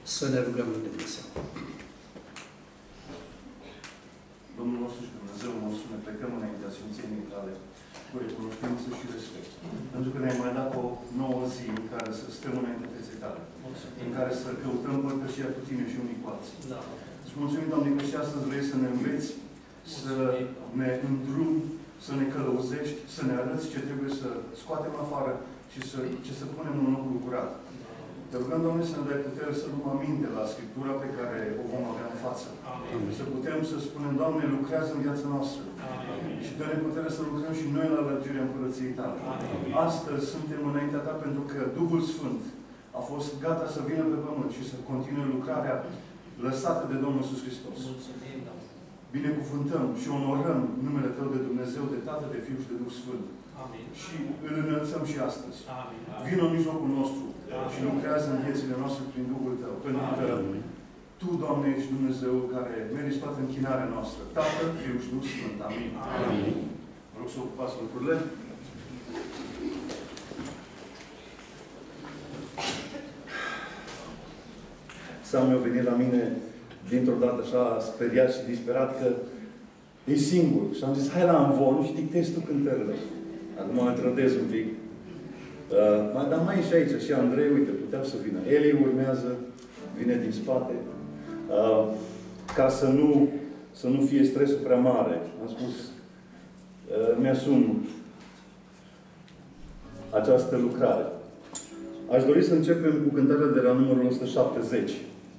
Să ne rugăm în Dumnezeu. Domnul nostru și Dumnezeu nostru, ne plecăm înaintea Sfințeniei tale cu recunoștință și respect. Pentru că ne-ai mai dat o nouă zi în care să stăm înaintea feței tale. În care să căutăm părtășia cu tine și unii cu alții. Da. Îți mulțumim, Doamne, că și astăzi vrei să ne înveți, să ne îndrumi, să ne călăuzești, să ne arăți ce trebuie să scoatem afară și ce să punem în locul curat. Te rugăm, Doamne, să ne dai putere să luăm aminte la Scriptura pe care o vom avea în față. Amin. Să putem să spunem, Doamne, lucrează în viața noastră. Amin. Și dă-ne putere să lucrăm și noi la lărgirea Împărăției Tale. Amin. Astăzi suntem înaintea Ta pentru că Duhul Sfânt a fost gata să vină pe pământ și să continue lucrarea lăsată de Domnul Iisus Hristos. Mulțumim, Doamne. Binecuvântăm și onorăm numele Tău de Dumnezeu, de Tată, de Fiu și de Duh Sfânt. Amin. Și îl înălțăm și astăzi. Amin. Vino în mijlocul nostru. Amin. Și lucrează în viețile noastre prin Duhul Tău. Pentru că Tu, Doamne, ești Dumnezeu care meriți toată închinarea noastră. Tată, Fiu și Duh Sfânt. Amin. Amin. Vă rog să ocupați lucrurile. Samuel a venit la mine dintr-o dată așa speriat și disperat că e singur. Și am zis, hai la amvon și dictezi tu cântările. Acum mă trădez un pic. Dar mai e și aici, și Andrei, uite, putea să vină. Eli urmează, vine din spate. Ca să nu fie stresul prea mare. Am spus, mi-asum această lucrare. Aș dori să începem cu cântarea de la numărul 170,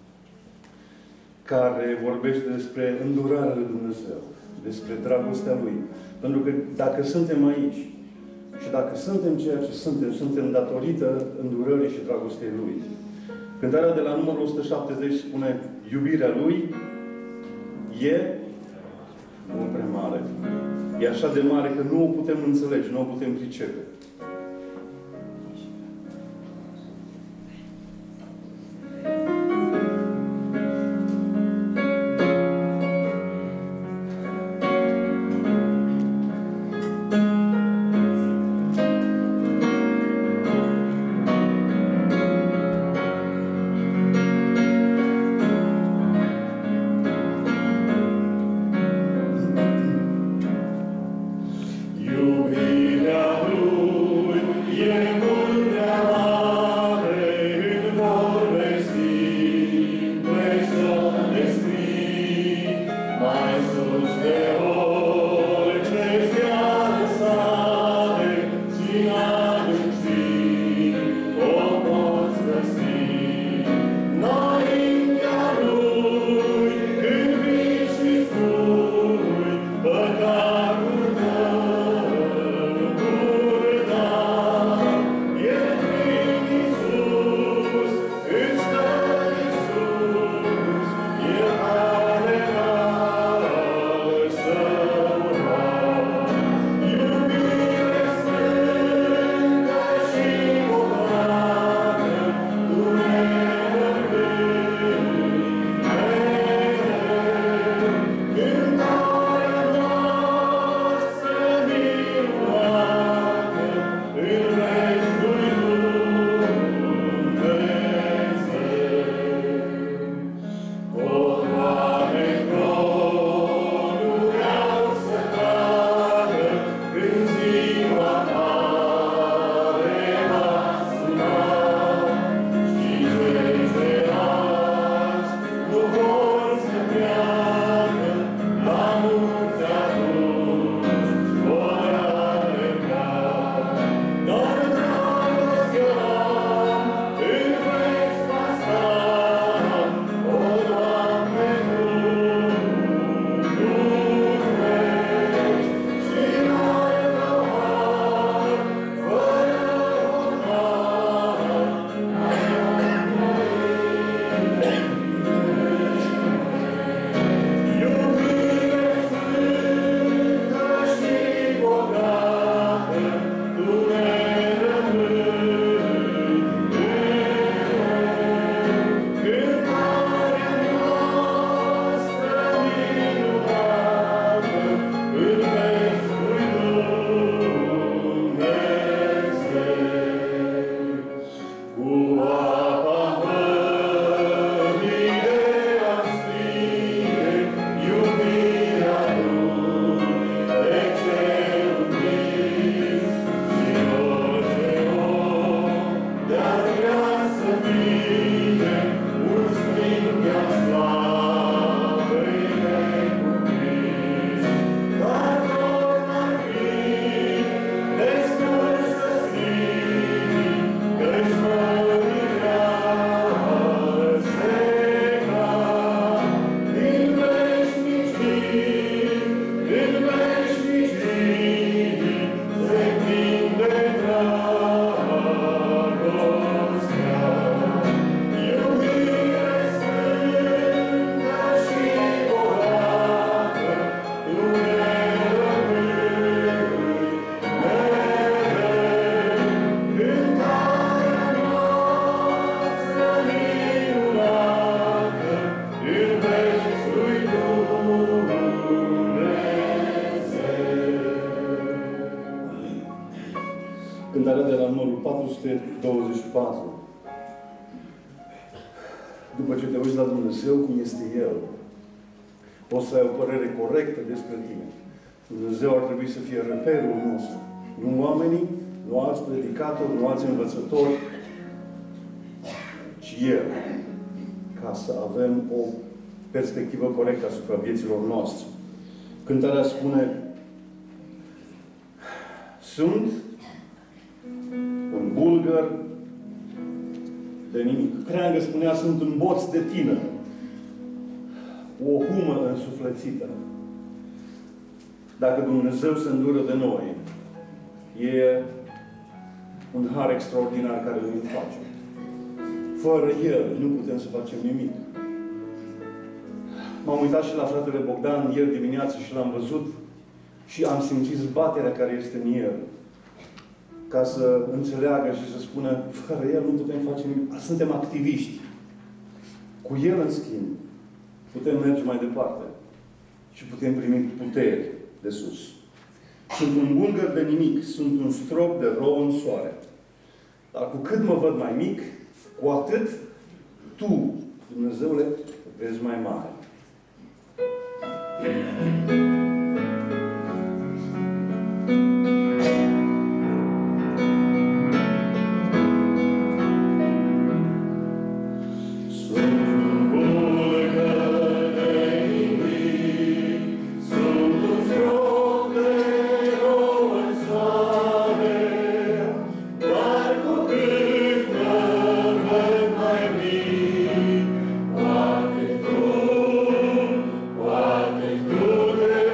care vorbește despre îndurarea lui Dumnezeu, despre dragostea Lui. Pentru că dacă suntem aici și dacă suntem ceea ce suntem datorită îndurării și dragostei Lui. Cântarea de la numărul 170 spune, iubirea Lui e mult prea mare. E așa de mare că nu o putem înțelege, nu o putem pricepe. Iubirea Lui Cântarea de la numărul 424. După ce te uiți la Dumnezeu, cum este El, poți să ai o părere corectă despre tine. Dumnezeu ar trebui să fie reperul nostru. Nu oamenii, nu alți predicatori, nu alți învățători, ci El. Ca să avem o perspectivă corectă asupra vieților noastre. Cântarea spune: sunt un bulgăr de nimic. Creangă spunea: sunt un boț de tină. O humă însuflețită. Dacă Dumnezeu se îndură de noi, e un har extraordinar care îl face. Fără El nu putem să facem nimic. M-am uitat și la fratele Bogdan ieri dimineață și l-am văzut și am simțit zbaterea care este în el. Ca să înțeleagă și să spună: fără El nu putem face nimic. Suntem activiști. Cu El, în schimb, putem merge mai departe. Și putem primi puteri de sus. Sunt un bulgăr de nimic. Sunt un strop de rouă în soare. Dar cu cât mă văd mai mic, cu atât Tu, Dumnezeule, vezi mai mare. Poate tu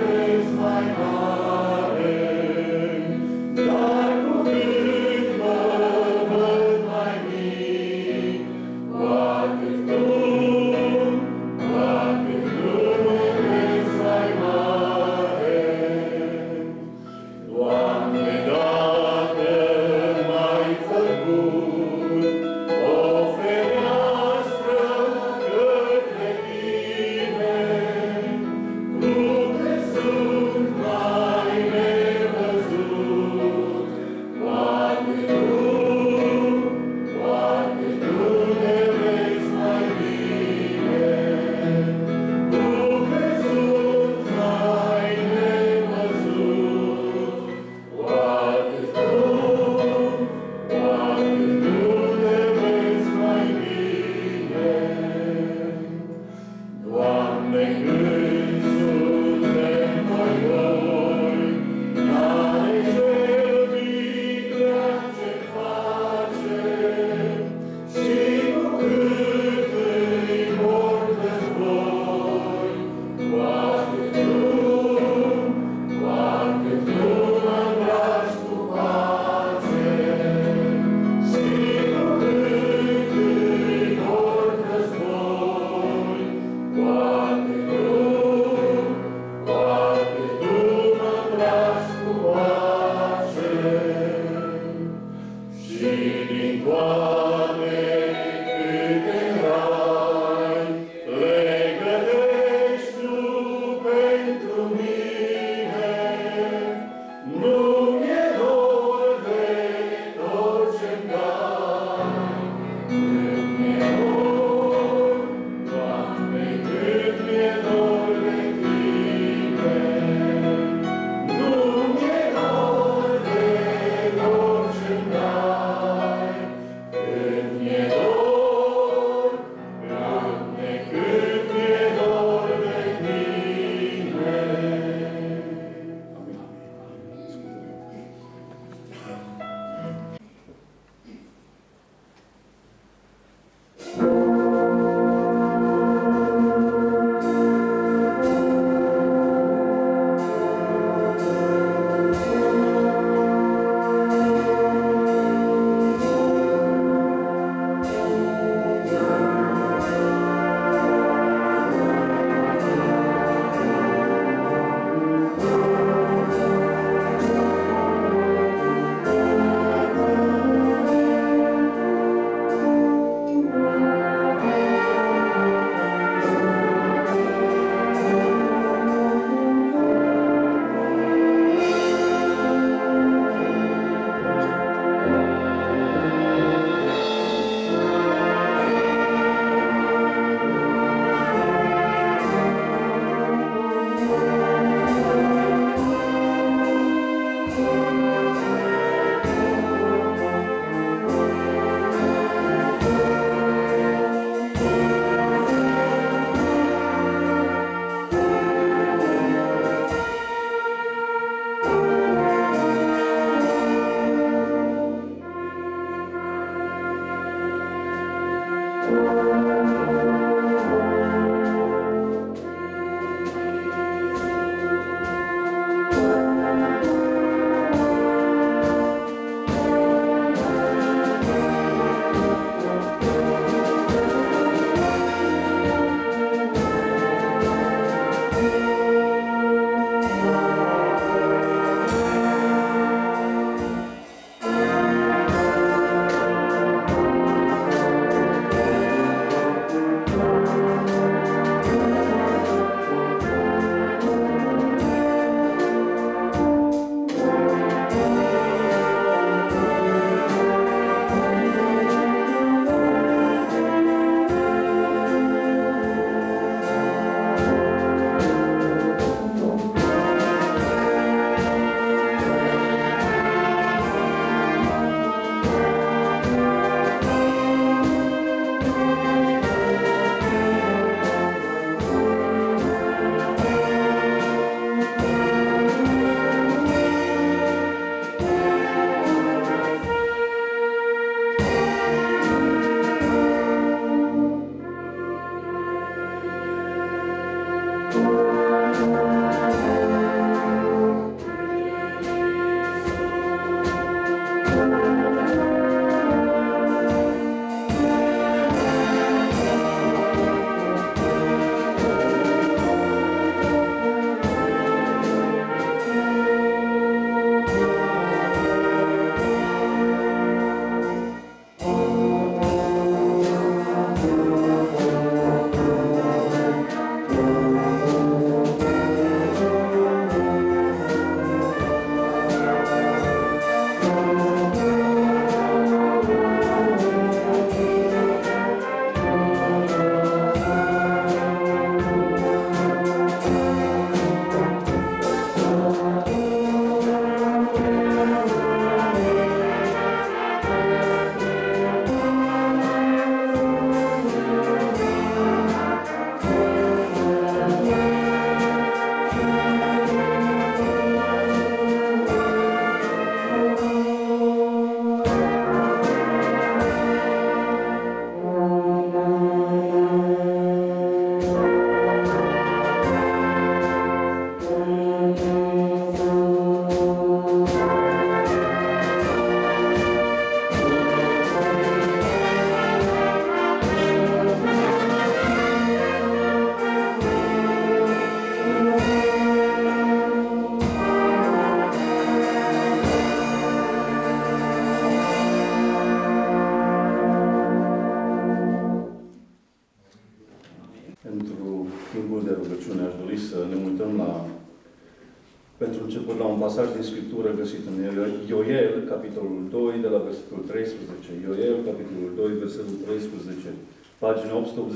Pentru început, la un pasaj din Scriptură găsit în Ioel, capitolul 2, de la versetul 13. Ioel, capitolul 2, versetul 13. Pagina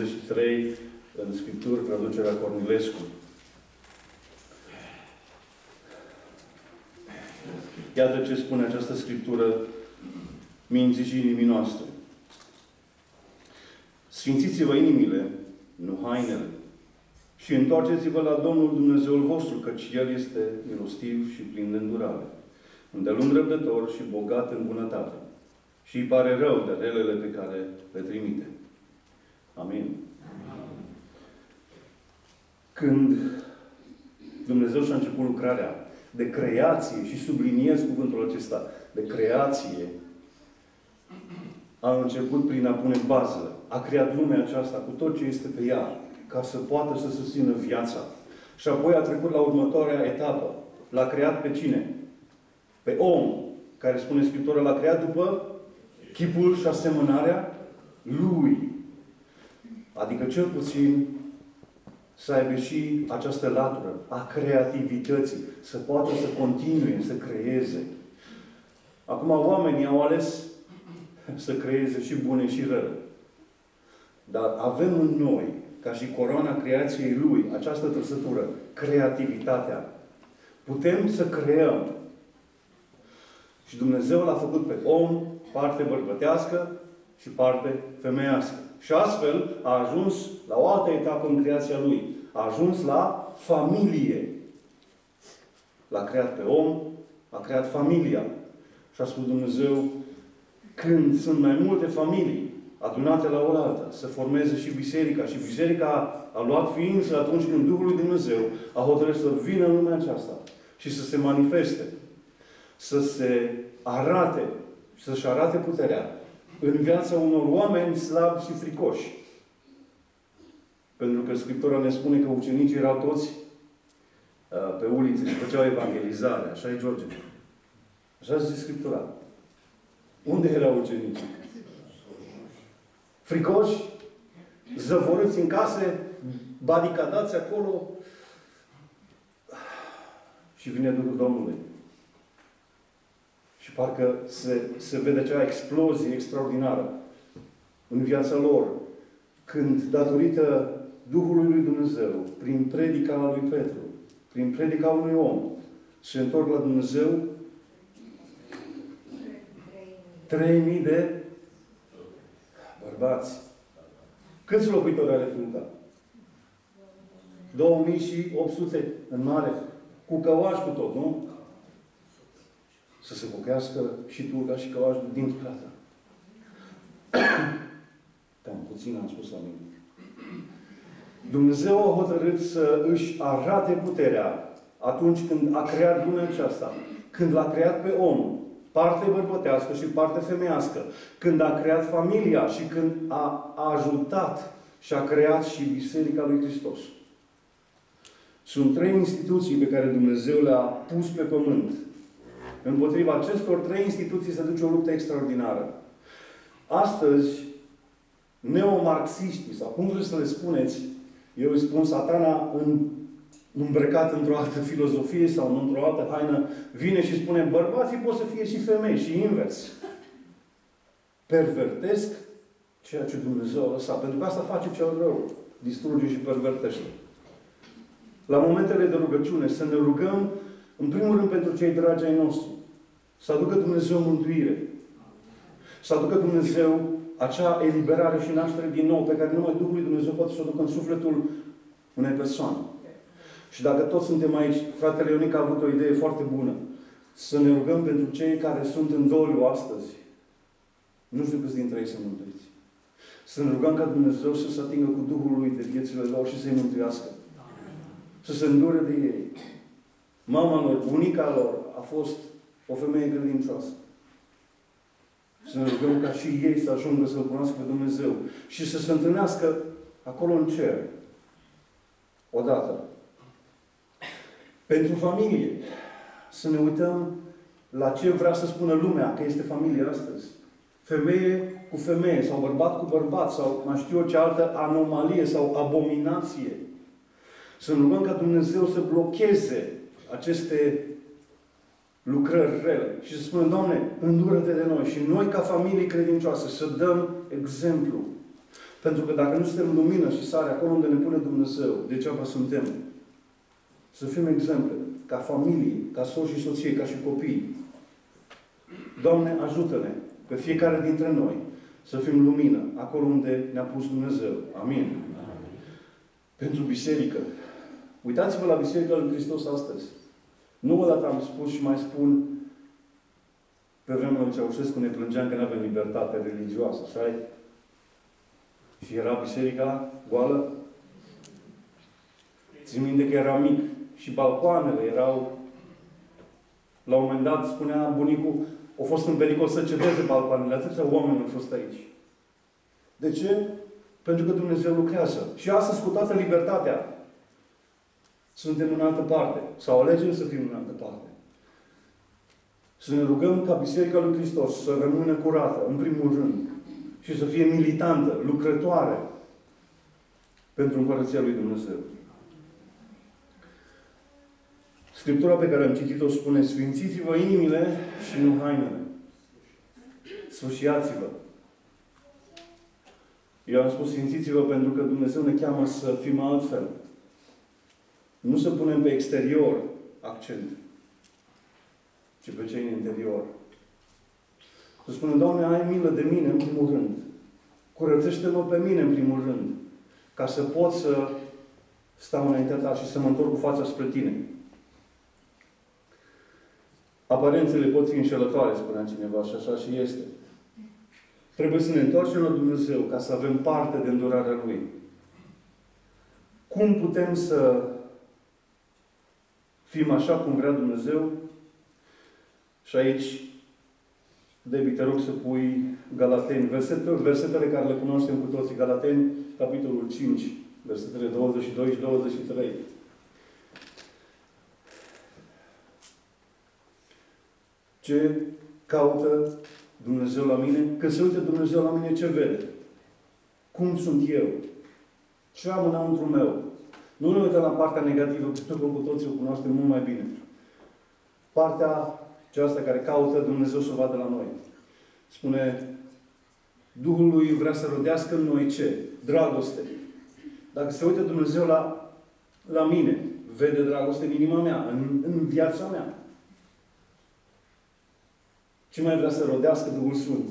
883, în Scripturi, traducerea Cornilescu. Iată ce spune această Scriptură minții și inimii noastre. Sfințiți-vă inimile, nu hainele, și întoarceți-vă la Domnul Dumnezeul vostru, căci El este milostiv și plin de îndurare, îndelung răbdător și bogat în bunătate, și îi pare rău de relele pe care le trimite. Amin. Când Dumnezeu și-a început lucrarea de creație, și subliniez cuvântul acesta, de creație, a început prin a pune bază. A creat lumea aceasta cu tot ce este pe ea, ca să poată să susțină viața. Și apoi a trecut la următoarea etapă. L-a creat pe cine? Pe om, care spune Scriptura, l-a creat după chipul și asemănarea Lui. Adică cel puțin să aibă și această latură a creativității, să poată să continue, să creeze. Acum oamenii au ales să creeze și bune și rele. Dar avem în noi, ca și coroana creației Lui, această trăsătură, creativitatea. Putem să creăm. Și Dumnezeu l-a făcut pe om parte bărbătească și parte femeiască. Și astfel a ajuns la o altă etapă în creația Lui. A ajuns la familie. L-a creat pe om, a creat familia. Și a spus Dumnezeu, când sunt mai multe familii, adunate la oaltă, să formeze și biserica. Și biserica a luat ființă atunci când Duhul lui Dumnezeu a hotărât să vină în lumea aceasta și să se manifeste, să se arate, să-și arate puterea în viața unor oameni slabi și fricoși. Pentru că Scriptura ne spune că ucenicii erau toți pe ulițe și făceau evangelizare. Așa e, George? Așa zice Scriptura. Unde erau ucenicii? Fricoși, zăvorâți în case, baricadați acolo și vine Duhul Domnului. Și parcă se vede acea explozie extraordinară în viața lor, când, datorită Duhului lui Dumnezeu, prin predica lui Petru, prin predica unui om, se întorc la Dumnezeu 3.000 de bărbați. Câți locuitori are Tunca? 2.800 în mare. Cu căuaș cu tot, nu? Să se pocăiască și Tunca și căuașul din plata. Cam puțin am spus la mine. Dumnezeu a hotărât să își arate puterea atunci când a creat lumea aceasta. Când l-a creat pe om, parte bărbătească și parte femeiască. Când a creat familia și când a ajutat și a creat și Biserica lui Hristos. Sunt 3 instituții pe care Dumnezeu le-a pus pe pământ. Împotriva acestor 3 instituții se duce o luptă extraordinară. Astăzi, neomarxiștii, sau cum vreți să le spuneți, eu îi spun Satana îmbrăcat într-o altă filozofie sau într-o altă haină, vine și spune, bărbații pot să fie și femei, și invers. Pervertesc ceea ce Dumnezeu a lăsat. Pentru că asta face cel rău. Distruge și pervertește. La momentele de rugăciune, să ne rugăm, în primul rând, pentru cei dragi ai noștri. Să aducă Dumnezeu mântuire. Să aducă Dumnezeu acea eliberare și naștere din nou, pe care numai Duhul lui Dumnezeu poate să o ducă în sufletul unei persoane. Și dacă toți suntem aici, fratele Ionic a avut o idee foarte bună. Să ne rugăm pentru cei care sunt în doliu astăzi. Nu știu câți dintre ei sunt mântuiți. Să ne rugăm ca Dumnezeu să se atingă cu Duhul lui de viețile lor și să-i mântuiască. Să se îndure de ei. Mama lor, bunica lor, a fost o femeie credincioasă. Să ne rugăm ca și ei să ajungă să-L cunoască pe Dumnezeu și să se întâlnească acolo în cer. Odată. Pentru familie. Să ne uităm la ce vrea să spună lumea că este familie astăzi. Femeie cu femeie, sau bărbat cu bărbat, sau mai știu eu ce altă anomalie sau abominație. Să ne rugăm ca Dumnezeu să blocheze aceste lucrări rele. Și să spunem, Doamne, îndură-te de noi. Și noi, ca familie credincioase, să dăm exemplu. Pentru că dacă nu suntem lumină și sare acolo unde ne pune Dumnezeu, degeaba suntem. Să fim exemple. Ca familie, ca soț și soție, ca și copii. Doamne, ajută-ne pe fiecare dintre noi să fim lumină acolo unde ne-a pus Dumnezeu. Amin. Pentru biserică. Uitați-vă la Biserica lui Hristos astăzi. Nu odată am spus și mai spun, pe vremea lui Ceaușescu ne plângeam că nu avem libertate religioasă, așa e? Și era biserica goală. Țin minte că era mic. Și balcoanele erau... La un moment dat, spunea bunicul, au fost în pericol să cedeze balcoanele. Atâția oameni au fost aici. De ce? Pentru că Dumnezeu lucrează. Și astăzi, cu toată libertatea, suntem în altă parte. Sau alegem să fim în altă parte. Să ne rugăm ca Biserica lui Hristos să rămână curată, în primul rând. Și să fie militantă, lucrătoare pentru Împărăția lui Dumnezeu. Scriptura pe care am citit-o spune, sfințiți-vă inimile și nu hainele. Sfâșiați-vă. Eu am spus sfințiți-vă pentru că Dumnezeu ne cheamă să fim altfel. Nu să punem pe exterior accent, ci pe cei în interior. Să spunem, Doamne, ai milă de mine în primul rând. Curățește-mă pe mine în primul rând. Ca să pot să stau înaintea Ta și să mă întorc cu fața spre Tine. Aparențele pot fi înșelătoare, spunea cineva, și așa și este. Trebuie să ne întoarcem la Dumnezeu ca să avem parte de îndurarea Lui. Cum putem să fim așa cum vrea Dumnezeu? Și aici, Debbie, te rog să pui Galateni, versetele care le cunoaștem cu toții. Galateni, capitolul 5, versetele 22 și 23. Ce caută Dumnezeu la mine? Când se uită Dumnezeu la mine, ce vede? Cum sunt eu? Ce am înăuntru meu? Nu ne uităm la partea negativă, pentru că cu toții o cunoaștem mult mai bine. Partea aceasta care caută Dumnezeu să o vadă la noi. Spune, Duhul lui vrea să rodească în noi ce? Dragoste. Dacă se uită Dumnezeu la mine, vede dragoste în inima mea, în viața mea. Ce mai vrea să rodească Duhul Sfânt?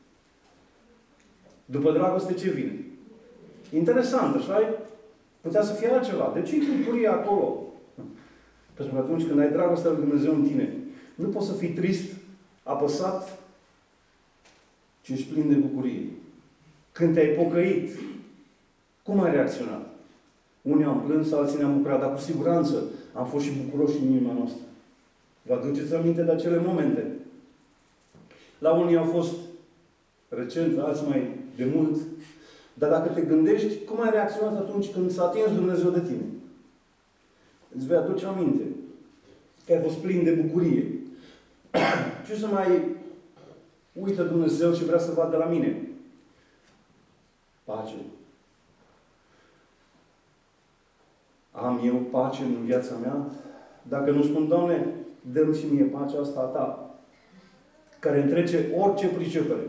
După dragoste ce vine? Interesant, așa? Putea să fie altceva. De ce e bucuria acolo? Pentru că atunci când ai dragostea lui Dumnezeu în tine, nu poți să fii trist, apăsat, ci ești plin de bucurie. Când te-ai pocăit, cum ai reacționat? Unii am plâns, alții ne-am bucurat, dar cu siguranță am fost și bucuroși în inima noastră. Vă aduceți aminte de acele momente? La unii au fost recent, alții mai de mult. Dar dacă te gândești, cum ai reacționat atunci când s-a atins Dumnezeu de tine? Îți vei aduce aminte că ai fost plin de bucurie. Ce să mai uită Dumnezeu și vrea să vadă la mine? Pace. Am eu pace în viața mea? Dacă nu spun, Doamne, dă-mi și mie pacea asta a Ta, care întrece orice pricepere.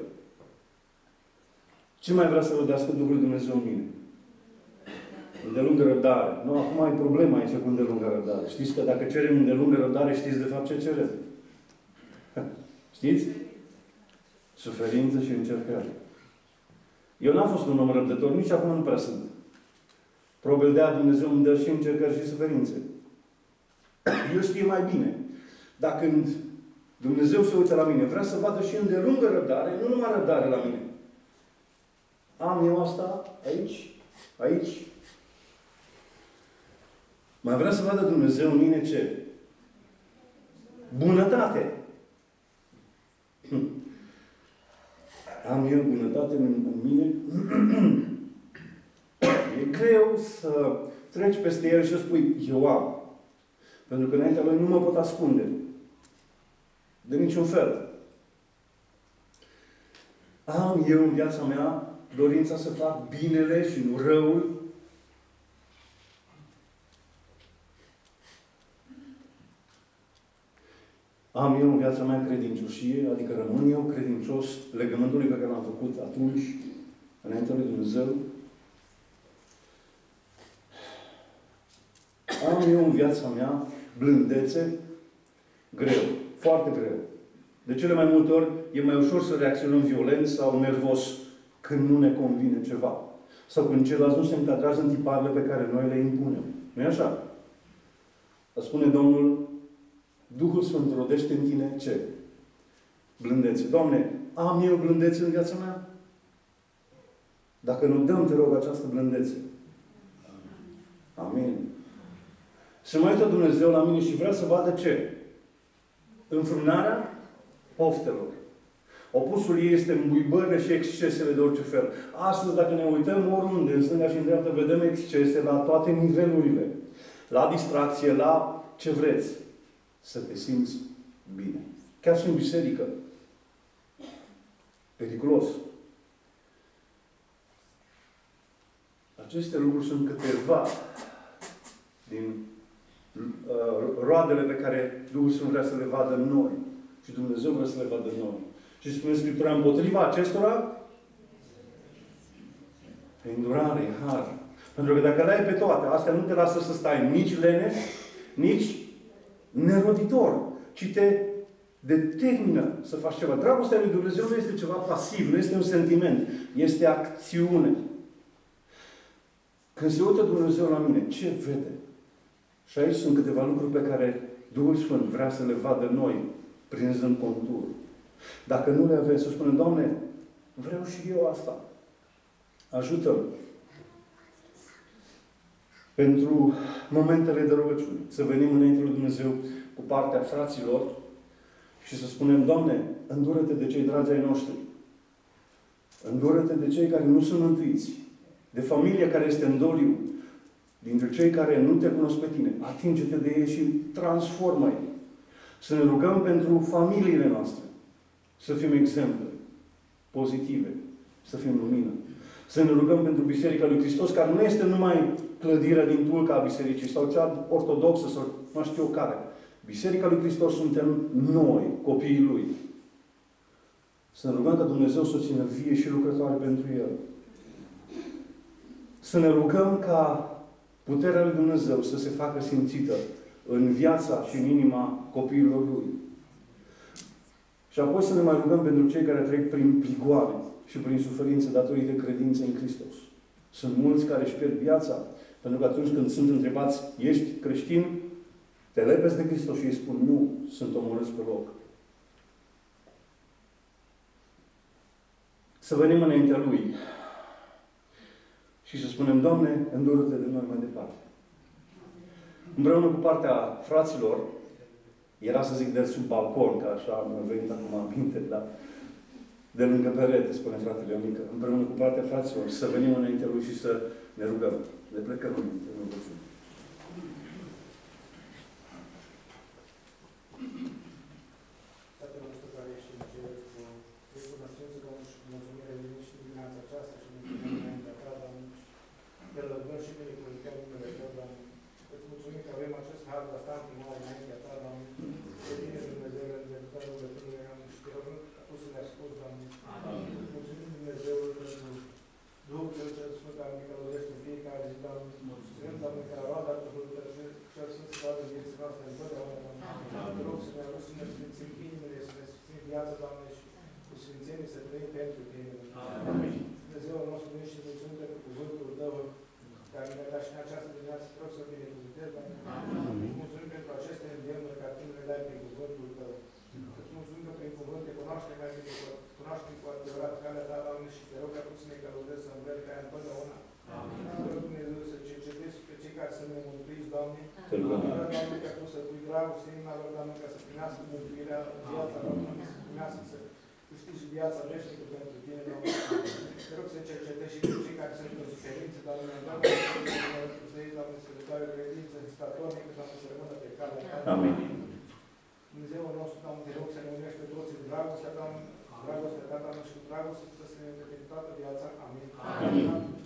Ce mai vrea să rodească Duhul Dumnezeu în mine? Îndelungă răbdare. Nu, acum ai problema aici cu îndelungă răbdare. Știți că dacă cerem îndelungă răbdare, știți de fapt ce cerem? Știți? Suferință și încercare. Eu n-am fost un om răbdător, nici acum nu prea sunt. Probabil de-aia Dumnezeu îmi dă și încercări și suferințe. Eu știu mai bine. Dacă când Dumnezeu se uită la mine, vrea să vadă și îndelungă răbdare, nu numai răbdare la mine. Am eu asta aici, aici. Mai vrea să vadă Dumnezeu în mine ce? Bunătate. Am eu bunătate în mine? E greu să treci peste el și să spui, eu am. Pentru că înaintea lui nu mă pot ascunde. De niciun fel. Am eu în viața mea dorința să fac binele și nu răul? Am eu în viața mea credincioșie, adică rămân eu credincios legământului pe care l-am făcut atunci, înaintea lui Dumnezeu? Am eu în viața mea blândețe? Greu. Foarte greu. De cele mai multe ori e mai ușor să reacționăm violent sau nervos când nu ne convine ceva. Sau când ceilalți nu se încadrează în tiparele pe care noi le impunem. Nu-i așa? Dar spune Domnul, Duhul Sfânt rodește în tine ce? Blândețe. Doamne, am eu blândețe în viața mea? Dacă nu dăm, te rog, această blândețe. Amin. Se mai uită Dumnezeu la mine și vrea să vadă ce? Înfrânarea poftelor. Opusul ei este îmbuibările și excesele de orice fel. Astăzi, dacă ne uităm oriunde, în stânga și în dreapta, vedem excese la toate nivelurile. La distracție, la ce vreți. Să te simți bine. Chiar și în biserică. Periculos. Aceste lucruri sunt câteva din roadele pe care Duhul Sfânt vrea să le vadă în noi. Și Dumnezeu vrea să le vadă în noi. Și spune Scriptura, împotriva acestora, îndurare, har. Pentru că dacă le ai pe toate, astea nu te lasă să stai nici leneș, nici neroditor, ci te determină să faci ceva. Dragostea lui Dumnezeu nu este ceva pasiv, nu este un sentiment, este acțiune. Când se uită Dumnezeu la mine, ce vede? Și aici sunt câteva lucruri pe care Duhul Sfânt vrea să le vadă noi, prinzând contur. Dacă nu le aveți, să spunem, Doamne, Vreau și eu asta. Ajută-l. Pentru momentele de rugăciune. Să venim înainte lui Dumnezeu cu partea fraților și să spunem, Doamne, îndură-te de cei dragi ai noștri. Îndură-te de cei care nu sunt mântuiți. De familia care este în doliu. Dintre cei care nu te cunosc pe tine. Atinge-te de ei și transformă-i. Să ne rugăm pentru familiile noastre. Să fim exemple pozitive. Să fim lumină. Să ne rugăm pentru Biserica lui Hristos, care nu este numai clădirea din Tulca a Bisericii sau cea ortodoxă sau nu știu eu care. Biserica lui Hristos suntem noi, copiii Lui. Să ne rugăm ca Dumnezeu să o țină vie și lucrătoare pentru El. Să ne rugăm ca puterea lui Dumnezeu să se facă simțită în viața și în inima copiilor Lui. Și apoi să ne mai rugăm pentru cei care trec prin prigoane și prin suferință datorită credinței în Hristos. Sunt mulți care își pierd viața, pentru că atunci când sunt întrebați, ești creștin? Te lepezi de Hristos și ei spun, nu, sunt omorâți pe loc. Să venim înaintea Lui și să spunem, Doamne, îndură-te de noi mai departe. Împreună cu partea fraților, era să zic de sub balcon, că așa mi-a venit acum aminte, dar de lângă perete, spune fratele Ionică, împreună cu partea fraților, să venim înaintea Lui și să ne rugăm. Ne plecăm înainte, în rugăciune. Tatăl nostru care ești în cer, cu recunoștință, Doamne, și cu mulțumire venit și dimineața aceasta și mulțumim înaintea Ta, Doamne, te lăudăm și binecuvântăm numele Tău, Doamne. Îți mulțumim că avem acest har de a sta în primar înaintea Ta, Doamne. Te bine, Dumnezeu, în toate rugăciunile, Doamne, și te rog ca Tu să ne asculți, Doamne. Îți mulțumim, Dumnezeu, pentru Duhul Cel Cel Sfânt, care ne călăuzește în fiecare zi, Doamne. Mulțumim, Doamne, că roada Duhului Cel Sfânt să vadă în vieții noastre întotdeauna, Doamne. Te rog să ne ajut să ne sfințim inimile, să ne sfințim viața, Doamne, și cu sfințenie să trăim pentru Tine. Amin. Dumnezeul nostru, noi și mulțumim pentru cuvântul Tău, care ne-a dat și în această dimineață, te rog să binecuvântezi, Doamne. Amin. Mulțumim pentru aceste îndemnuri care Tu ne dai prin cuvântul Tău. Îți mulțumim că prin cuvânt te cunoaștem mai bine, cunoaștem cu adevărat calea Ta, Doamne, și te rog ca Tu să ne călăuzezi să înveli ca întotdeauna. Amin. Te rog, Dumnezeu, să cercetezi pe cei care să ne mântuiți, Doamne. Te rog, Doamne, ca Tu să pui dragoste în inima lor, Doamne, ca să primească mântuirea în viața lor, Doamne, să primească să câștigi viața veșnică pentru Tine, Doamne. Te rog să cercetezi și pe cei care sunt în suferință, Doamne, Doamne, să le doare credință, statornică, Doamne, să rămână pe calea Ta. Amin. Dumnezeul nostru, Doamne, te rog să ne unești pe toți în dragostea, Doamne, dragostea Ta, Doamne, și cu dragoste să se ne în toată viața. Amin. Amin.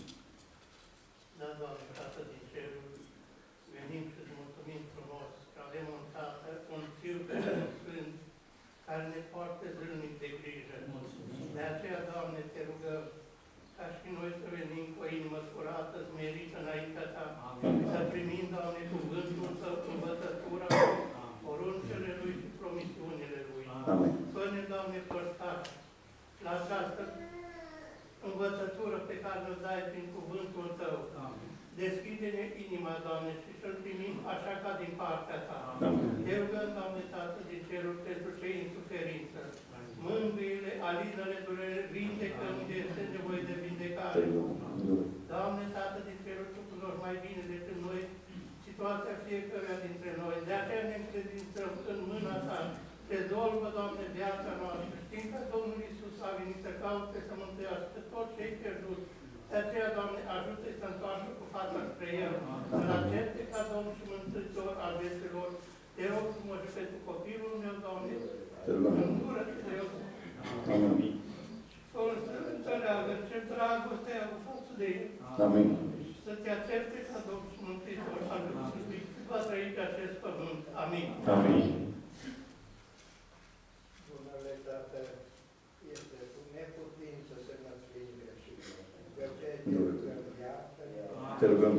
Da, Doamne, Tată din cerul, venim și îți mulțumim frumos că avem un Tată, un Fiu Sfânt, care ne poartă zilnic de grijă. De aceea, Doamne, te rugăm ca și noi să venim cu o inimă curată, smerită înaintea Ta, să primim, Doamne, cuvântul Tău, învățătura, poruncele Lui și promisiunile Lui. Fă-ne, Doamne, părtași la această învățătură pe care ne dai prin cuvântul Tău. Deschide-ne inima, Doamne, și să-L primim așa ca din partea Ta. Te rugăm, Doamne, Tată din cerul, pentru cei în suferință. Mângâie-le, alină-le durere, vindecă unde este nevoie de vindecare. Doamne, Tată din cerul, Tu cunoști mai bine decât noi situația fiecăruia dintre noi. De aceea ne încredințăm în mâna Ta. Rezolvă, Doamne, viața noastră. Știm că Domnul Iisus a venit să caute, să mântuiască toți cei pierduți. De aceea, Doamne, ajută-i să întoarcă cu fața spre El, să-L accepte ca Domn și Mântuitor al vieților. Te rog frumos și pentru copilul meu, Doamne, îndură-te de El. Amin. Fără să înțeleagă ce dragoste ai avut față de El. Amin. Să te accepte ca Domn și Mântuitor al vieților. Va trăi pe acest pământ. Amin. Amin. Bunele Tată, este cu neputință să ne fim greșit. De aceea te rugăm, iartă-ne. Te rugăm.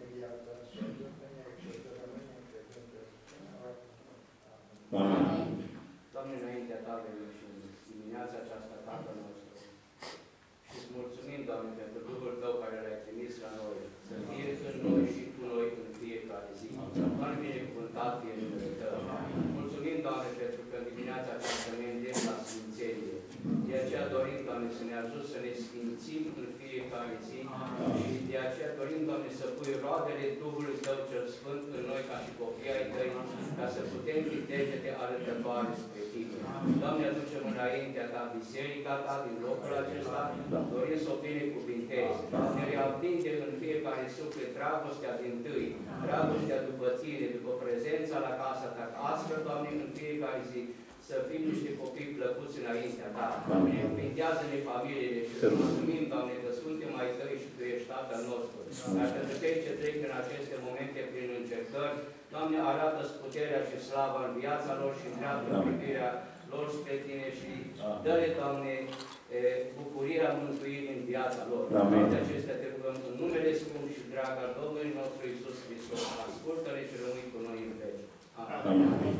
Amin. Doamne, înaintea Ta venim și în dimineața aceasta, Tatăl nostru. Și îți mulțumim, Doamne, pentru Duhul Tău care L-ai trimis la noi, să fie în noi și cu noi în fiecare zi. Doamne, binecuvântat fie numele Tău. Mulțumim, Doamne, pentru că în dimineața aceasta ne îndemn la sfințenie. De aceea, aceea dorim, Doamne, să ne ajut să ne sfințim în fiecare zi și de aceea dorim, Doamne, să pui roadele Duhului Tău cel Sfânt în noi ca și copii ai Tăi, ca să putem fi degete arătătoare spre Tine. Doamne, aducem înaintea Ta biserica Ta din locul acesta, dorim să o binecuvintezi. Ne reaprinde în fiecare suflet dragostea din tâi, dragostea după Tine, după prezența la casa Ta. Astfel, Doamne, în fiecare zi, să fim niște copii plăcuți înaintea Ta. Binecuvântează-ne familiile și să mulțumim, Doamne, că suntem ai Tăi și Tu ești Tatăl nostru. Dar pentru cei ce trec în aceste momente prin încercări, Doamne, arată-ți puterea și slava în viața lor și îndreaptă privirea lor spre Tine și dă-le, Doamne, bucuria mântuirii în viața lor. Toate acestea te rugăm în numele Sfânt și drag al Domnului nostru Iisus Hristos. Ascultă-ne și rămâi cu noi în veci. Amin.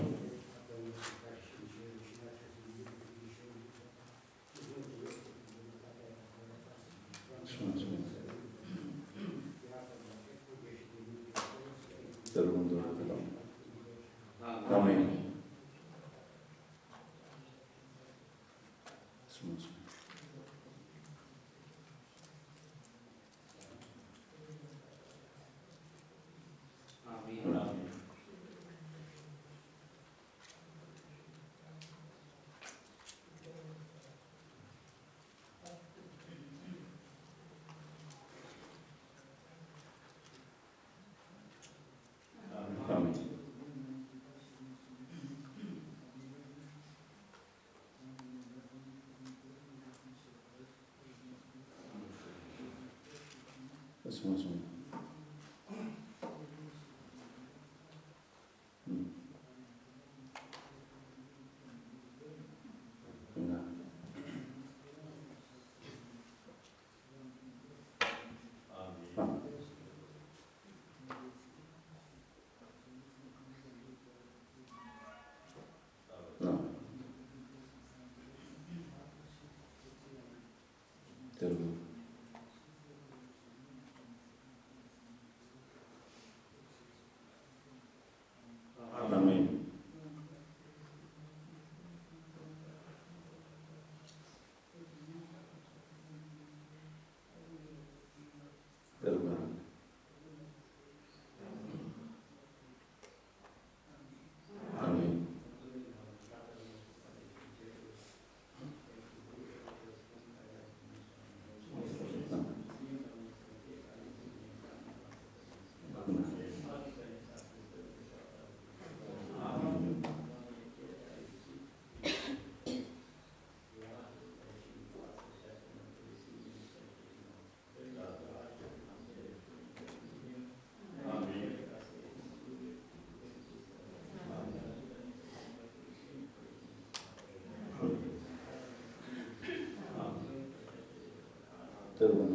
Te rugăm, Doamne. Amin. Îți mulțumim. Da. Amin. Da. Te rog. Amin. Te rugăm. Amin. Te rugăm.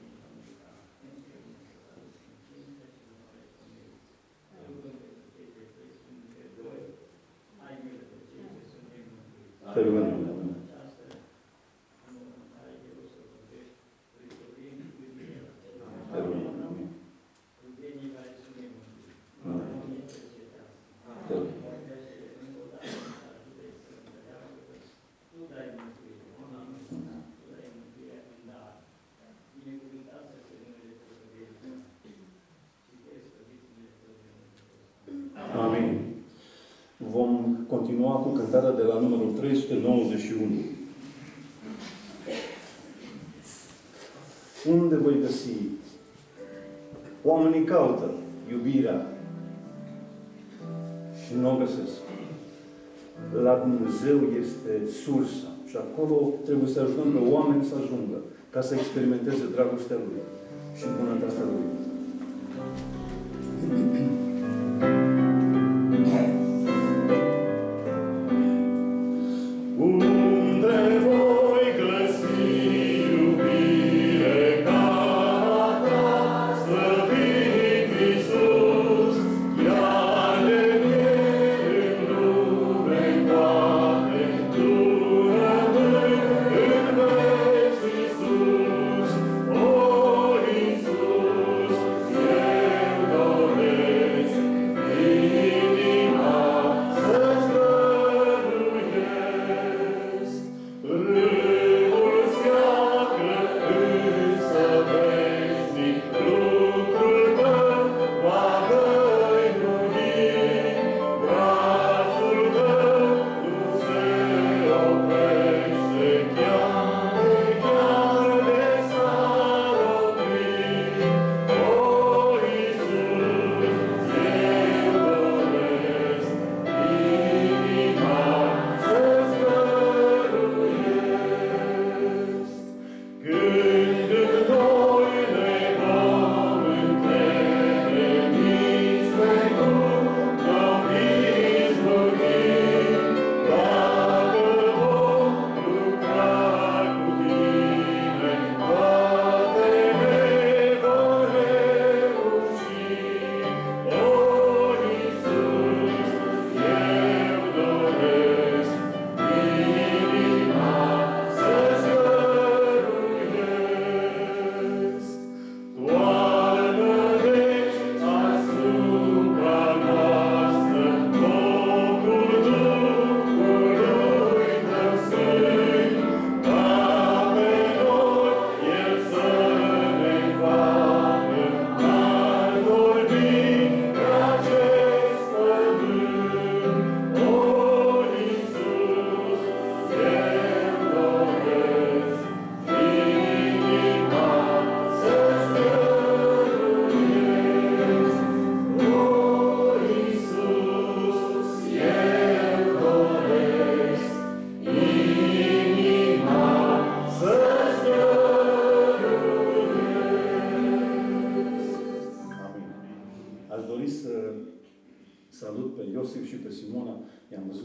Te rugăm. Te rugăm. Te rugăm. Amin. Vom continua cu cântarea de la numărul 391. Unde voi găsi? Oamenii caută iubirea și nu o găsesc. La Dumnezeu este sursa și acolo trebuie să ajutăm pe oameni să ajungă ca să experimenteze dragostea Lui și bunătatea Lui. Oh, Iisus, eu doresc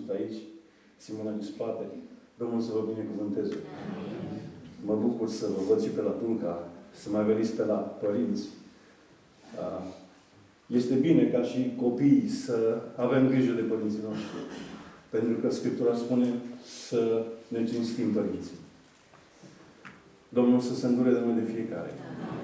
văzut aici, Simona din spate. Domnul să vă binecuvânteze. Mă bucur să vă văd și pe la Tulca, să mai veniți pe la părinți. Este bine ca și copiii să avem grijă de părinții noștri. Pentru că Scriptura spune să ne cinstim părinții. Domnul să se îndure de noi de fiecare.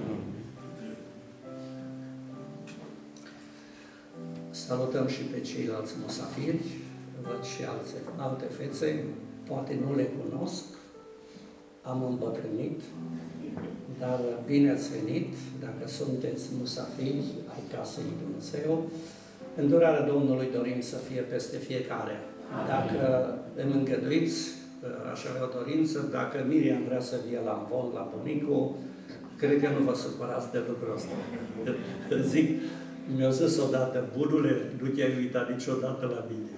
Salutăm și pe ceilalți musafiri, văd și alte fețe, poate nu le cunosc, am îmbătrânit, dar bine ați venit, dacă sunteți musafiri ai casei lui Dumnezeu. Îndurarea Domnului dorim să fie peste fiecare. Dacă îmi îngăduiți, aș avea o dorință, dacă Miriam vrea să vie la Amvon, la bunicul, cred că nu vă supărați de lucrul ăsta. Zic, mi-a zis odată, bunule, nu te-ai uitat niciodată la mine.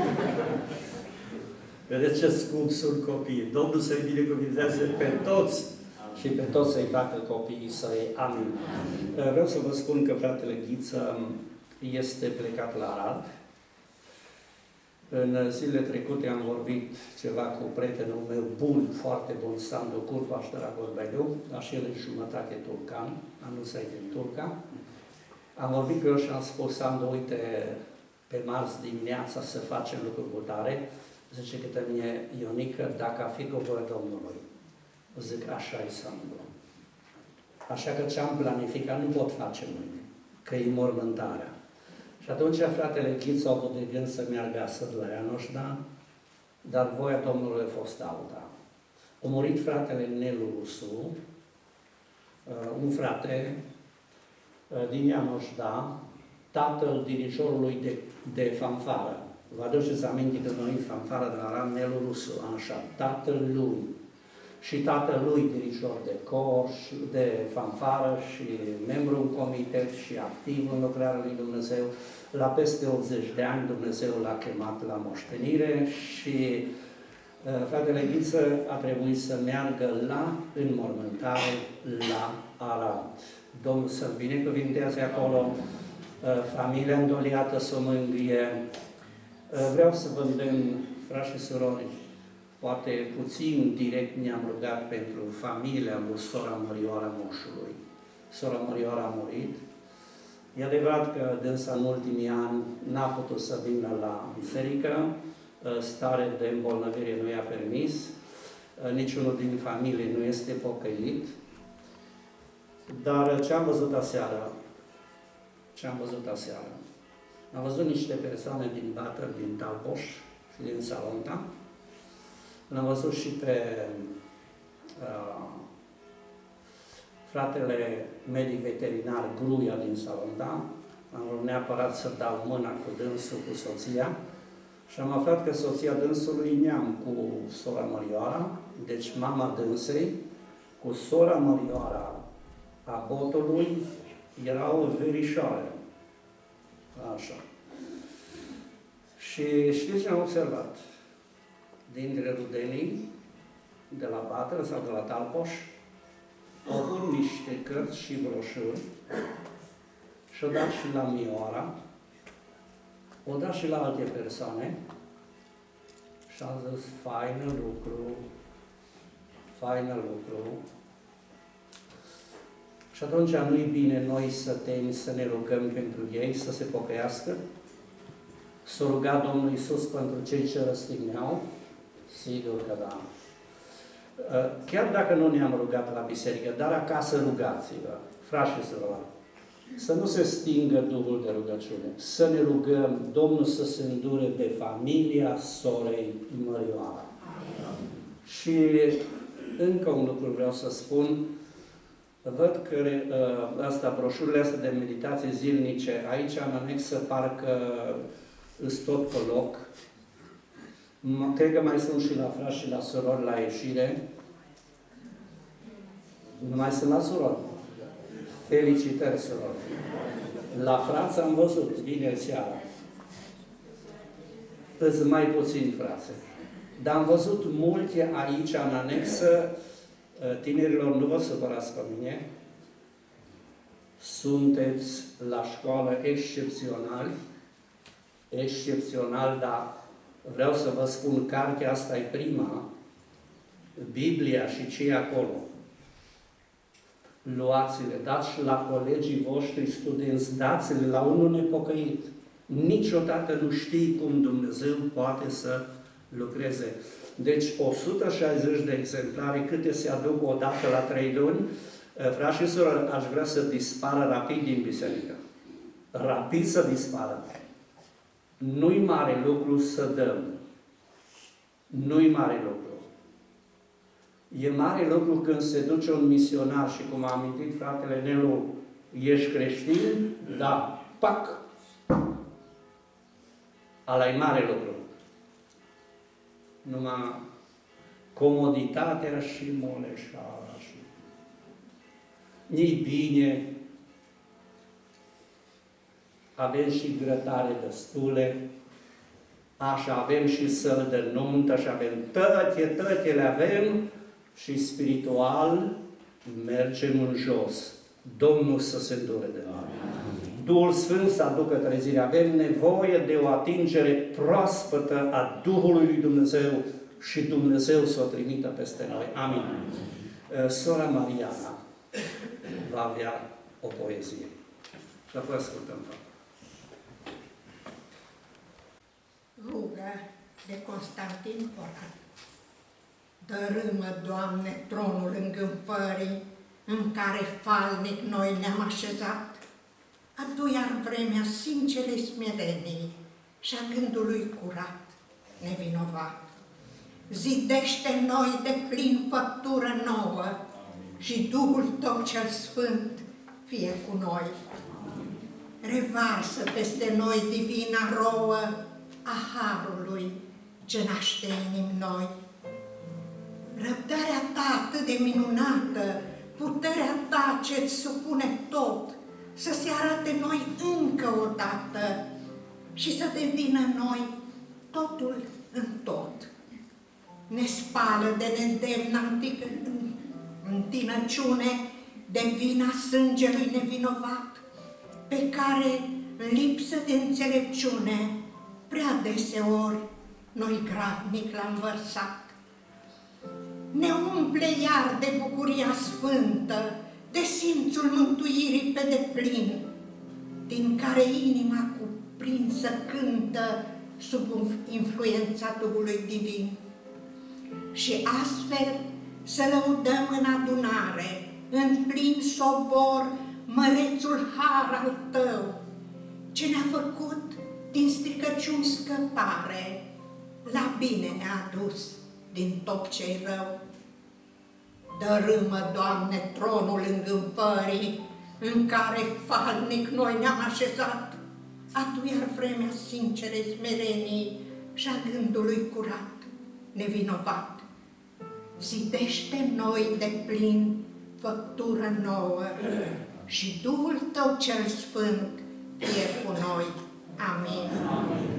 Vedeți ce scump sunt copiii. Domnul să-i binecuvinteze pe toți și pe toți să-i facă copiii săi. Amin. Vreau să vă spun că fratele Ghiță este plecat la Arad. În zilele trecute am vorbit ceva cu prietenul meu bun, foarte bun, Sandu Curpaș de la Gorbeliu, dar și el în jumătate turcan, anul din Turca. Am vorbit cu el și am spus, Sandu, uite, pe marți dimineața să facem lucruri cu tare. Zice că mine, Ionică, dacă a fi cu voia Domnului. Zic, așa e, Sandu. Așa că ce-am planificat nu pot face mâine, că e mormântarea. Și atunci fratele Ghiță a avut de gând să meargă astăzi la Ianoșna, dar voia Domnului a fost alta. A murit fratele Nelu Rusu, un frate din Ianoșna, tatăl dirijorului de fanfară. Vă aduceți aminte că noi fanfară de la Ram, Nelu Rusu, așa, tatăl lui și tatălui dirijor de cor, de fanfară și membru în comitet și activ în lucrarea lui Dumnezeu. La peste 80 de ani Dumnezeu l-a chemat la moștenire și fratele Ghiță a trebuit să meargă la înmormântare la Arad. Domnul să-l binecuvinteze acolo, familia îndoliată să o mângâie. Vreau să vă îndemn, frați și surori, poate puțin direct ne-am rugat pentru familia lui sora Mărioara Moșului. Sora Mărioara a murit. E adevărat că dânsa în ultimii ani n-a putut să vină la biserică, stare de îmbolnăvire nu i-a permis, niciunul din familie nu este pocăit. Dar ce am văzut aseară? Am văzut niște persoane din Batăr, din Talpoș și din Salonta. L-am văzut și pe fratele medic veterinar Gruia din Salonta. Am vrut neapărat să dau mâna cu dânsul, cu soția. Și am aflat că soția dânsului neam cu sora Mărioara, deci mama dânsei, cu sora Mărioara a botului, erau verișoare. Așa. Și știți ce am observat? Dintre rudenii, de la Batăr sau de la Talpoș, au avut niște cărți și broșuri și-o dat și la Mioara, o dat și la alte persoane și am zis, faină lucru. Și atunci nu-i bine noi să ne rugăm pentru ei, să se pocăiască? S-a rugat Domnul Iisus pentru cei ce răstigneau? Sigur că da. Chiar dacă nu ne-am rugat la biserică, dar acasă rugați-vă, frați și surori, să nu se stingă Duhul de rugăciune, să ne rugăm, Domnul să se îndure de familia sorei Mărioara. Și încă un lucru vreau să spun, văd că broșurile astea de meditații zilnice, aici în anexă parcă îs tot pe loc. Cred că mai sunt și la frați și la surori la ieșire. Nu mai sunt la surori. Felicitări, surori. La frați am văzut, vineri seara. Îs mai puțin frați. Dar am văzut multe aici în anexă. Tinerilor, nu vă supărați pe mine. Sunteți la școală excepționali, dar vreau să vă spun, cartea asta e prima, Biblia și ce e acolo. Luați-le, dați și la colegii voștri studenți, dați-le la unul nepocăit. Niciodată nu știi cum Dumnezeu poate să lucreze. Deci 160 de exemplare, câte se aduc o dată la 3 luni, frați și surori, aș vrea să dispară rapid din biserică. Rapid să dispară. Nu-i mare lucru să dăm. Nu-i mare lucru. E mare lucru când se duce un misionar și, cum a amintit fratele Nelu, ești creștin? Da. Pac! Ala e mare lucru. Numai comoditatea și moleșara și... Nici bine, avem și grătare destule, așa avem și săl de nuntă și avem toate le avem și spiritual mergem în jos. Domnul să se îndure de noi. Duhul Sfânt să aducă trezire. Avem nevoie de o atingere proaspătă a Duhului lui Dumnezeu și Dumnezeu să o trimită peste noi. Amin. Sora Mariana va avea o poezie. Și apoi ascultăm. Rugă de Constantin Porcă. Dărâmă, Doamne, tronul îngânfării, în care falnic noi ne-am așezat, adu iar vremea sincerei smerenii și a gândului curat, nevinovat. Zidește noi de plin făptură nouă și Duhul Tău cel Sfânt fie cu noi. Revarsă peste noi divina rouă a Harului ce naște inim noi. Răbdarea Ta atât de minunată, puterea Ta ce-ți supune tot, să se arate noi încă o dată și să devină noi totul în tot. Ne spală de nedemnă întinăciune, de vina sângelui nevinovat, pe care, în lipsă de înțelepciune, prea deseori noi gravnic l-am vărsat. Ne umple iar de bucuria sfântă, de simțul mântuirii pe deplin, din care inima cuprinsă cântă sub influența Duhului Divin. Și astfel să lăudăm în adunare, în plin sobor, mărețul har al Tău, ce ne-a făcut din stricăciuni scăpare, la bine ne-a adus din tot ce-i rău. Dărâmă, Doamne, tronul îngânfării, în care falnic noi ne-am așezat, adu iar vremea sincere smerenii și a gândului curat, nevinovat. Zidește noi de plin făptură nouă și Duhul Tău cel Sfânt fie cu noi. Amin. Amin.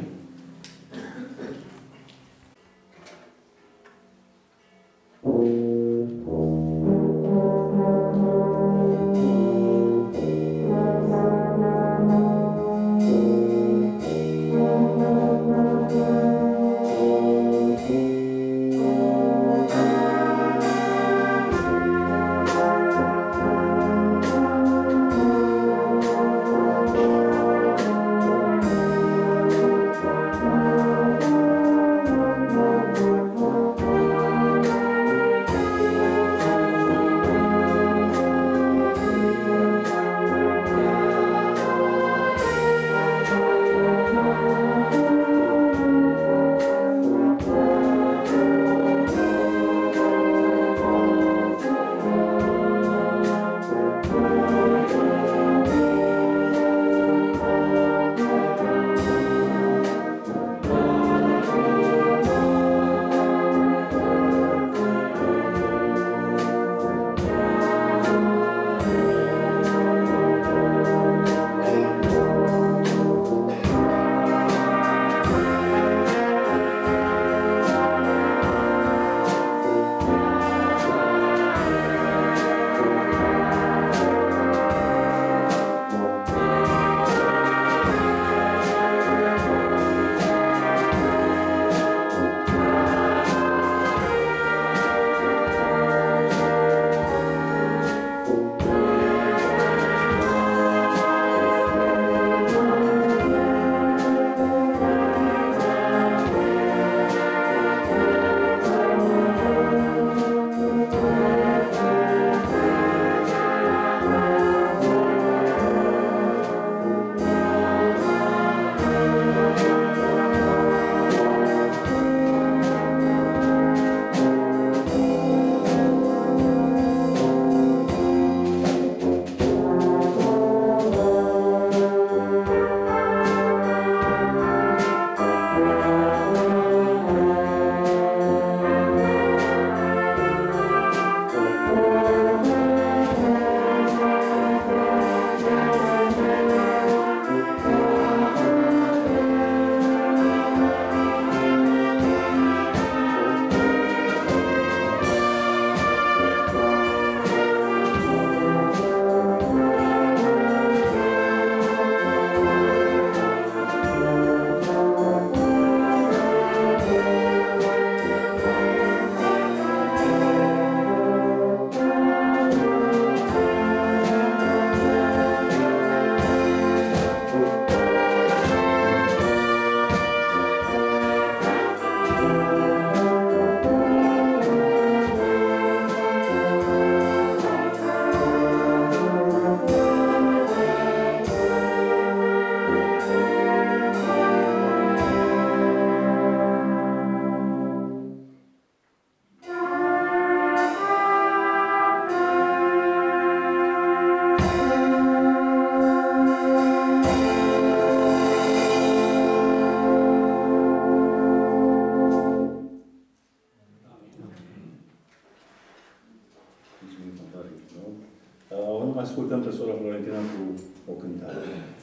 păreri, nu? Ascultăm pe sora Florentina cu o cântare.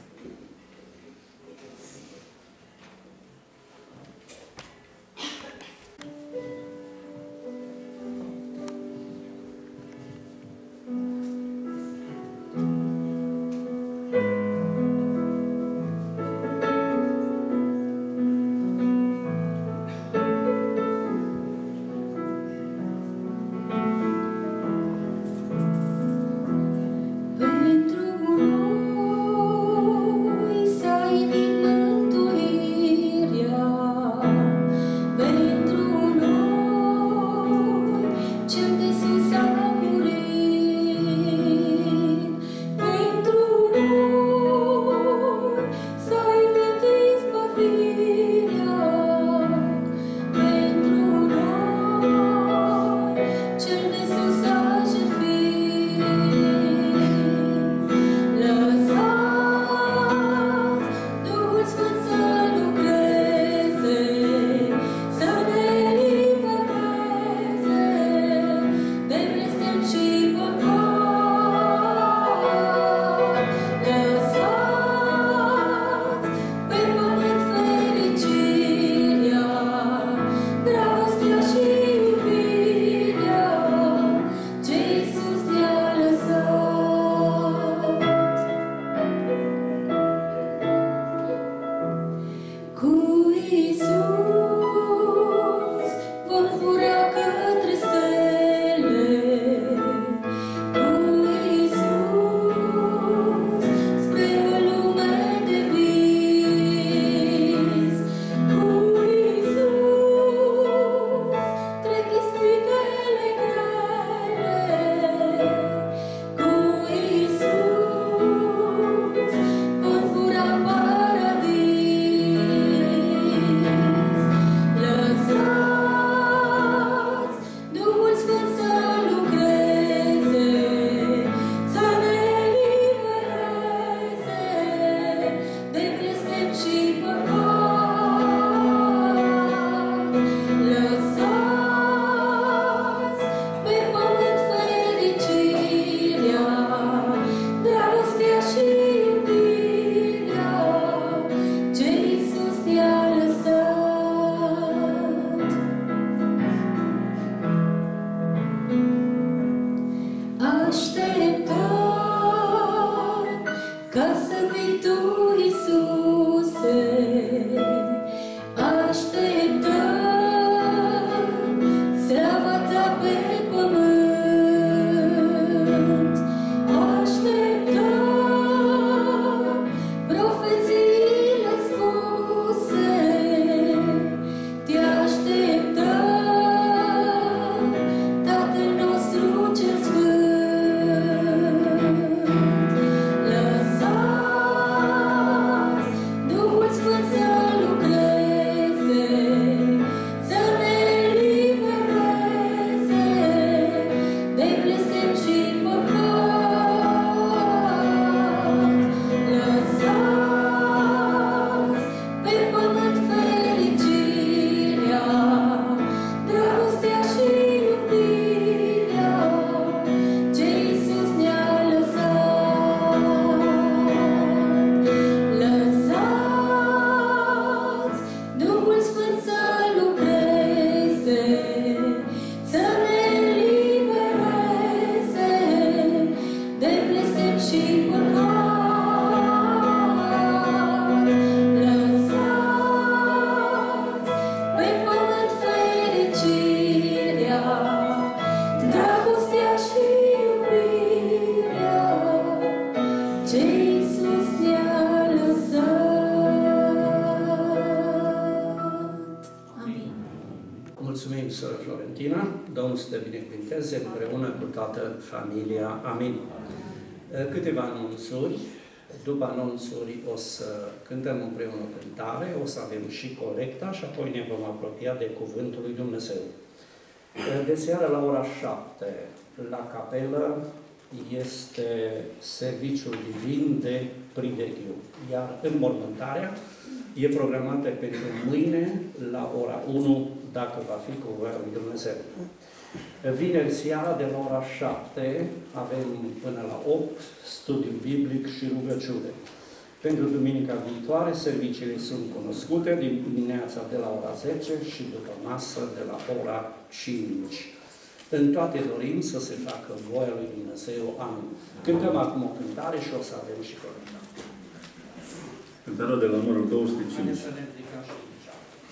Mulțumim, soră Florentina. Domnul să te binecuvinteze împreună cu toată familia. Amin. Câteva anunțuri. După anunțuri o să cântăm împreună o cântare, o să avem și colecta și apoi ne vom apropia de Cuvântul lui Dumnezeu. De seară la ora 7 la capelă este serviciul divin de priveghiu, iar înmormântarea e programată pentru mâine la ora 1, dacă va fi cu voia lui Dumnezeu. Vineri seara de la ora 7 avem până la 8 studiu biblic și rugăciune. Pentru duminica viitoare, serviciile sunt cunoscute din dimineața de la ora 10 și după masă de la ora 5. În toate dorim să se facă voia lui Dumnezeu. Amin. Cântăm acum o cântare și o să avem și corectare. Cântarea de la numărul 205. Să ne ridicăm și aici.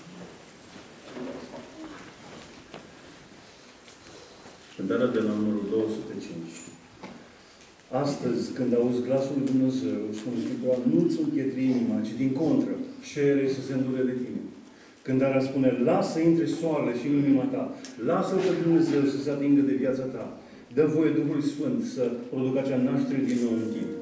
Cântarea de la numărul 205. Astăzi, când auzi glasul lui Dumnezeu, spune Scriptura, nu-ți împietri inima, ci din contră, cere să se îndure de tine. Cântarea spune, lasă intre soarele și în inima ta, lasă-L pe Dumnezeu să se atingă de viața ta. Dă voie Duhului Sfânt să producă acea naștere din nou în tine.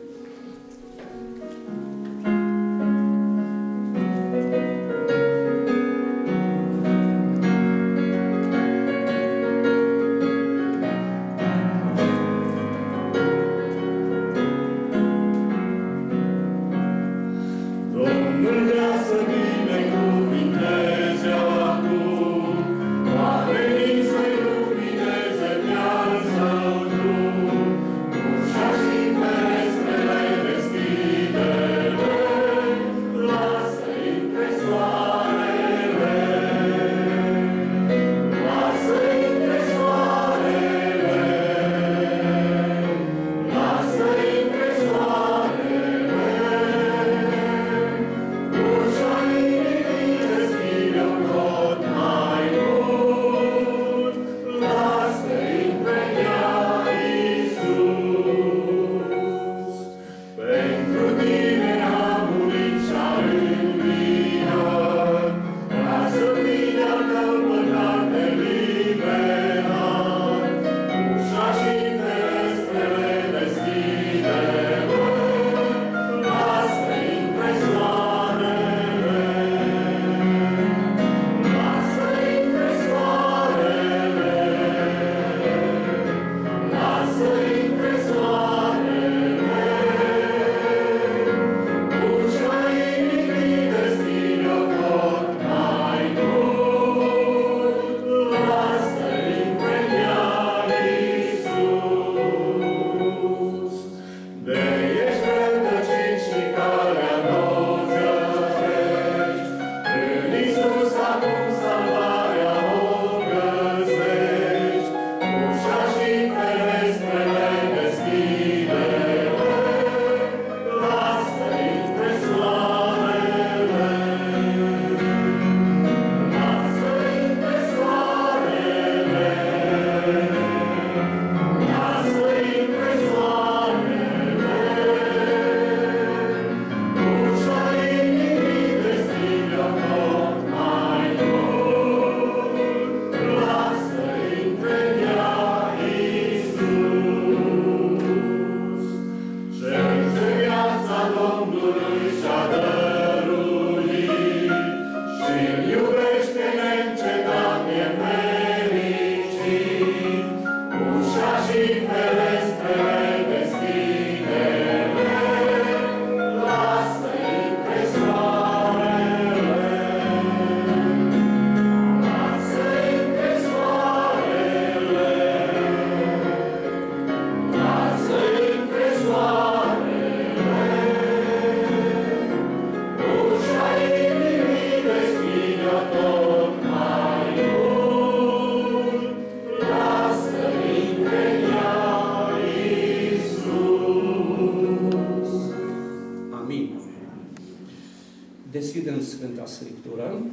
Deschidem Sfânta Scriptură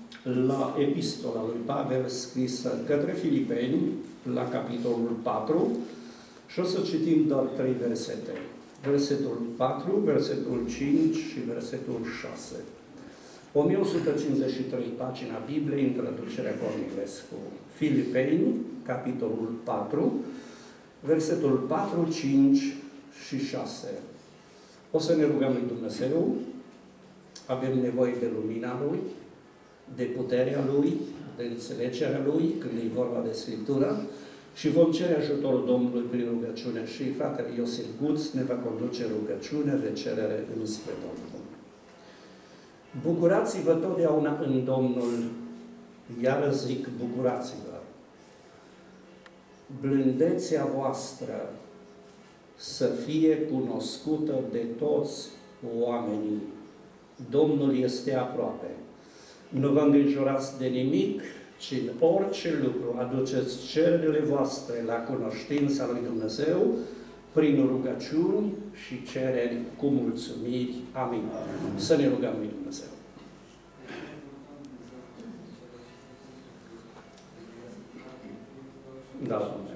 la epistola lui Pavel scrisă către Filipeni, la capitolul 4, și o să citim doar 3 versete. Versetul 4, versetul 5 și versetul 6. 1153, pagina Bibliei, în traducerea Cornilescu. Filipeni, capitolul 4, versetul 4, 5 și 6. O să ne rugăm lui Dumnezeu. Avem nevoie de lumina Lui, de puterea Lui, de înțelegerea Lui, când e vorba de Scriptură, și vom cere ajutorul Domnului prin rugăciune. Și fratele Iosif Guț ne va conduce rugăciune de cerere înspre Domnul. Bucurați-vă totdeauna în Domnul, iar zic, bucurați-vă. blândețea voastră să fie cunoscută de toți oamenii. Domnul este aproape. Nu vă îngrijorați de nimic, ci în orice lucru aduceți cererile voastre la cunoștința lui Dumnezeu, prin rugăciuni și cereri cu mulțumiri. Amin. Să ne rugăm lui Dumnezeu. Da, Doamne.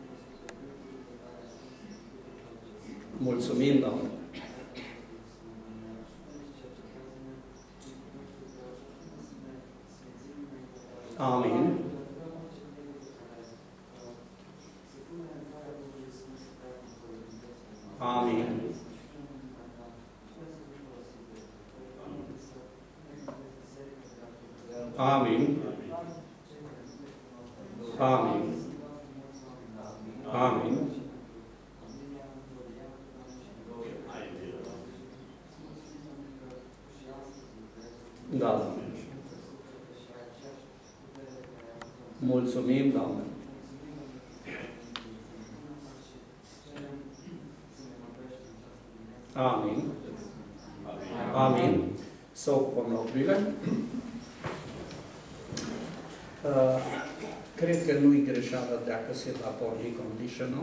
Mulțumim, Doamne. Amin. Amin. Amin. Amin. Amin. Da, Doamne. Mulțumim, Doamne. Amin. Amin. Să ocupăm locurile. Cred că nu-i greșeală dacă se va porni condition-ul.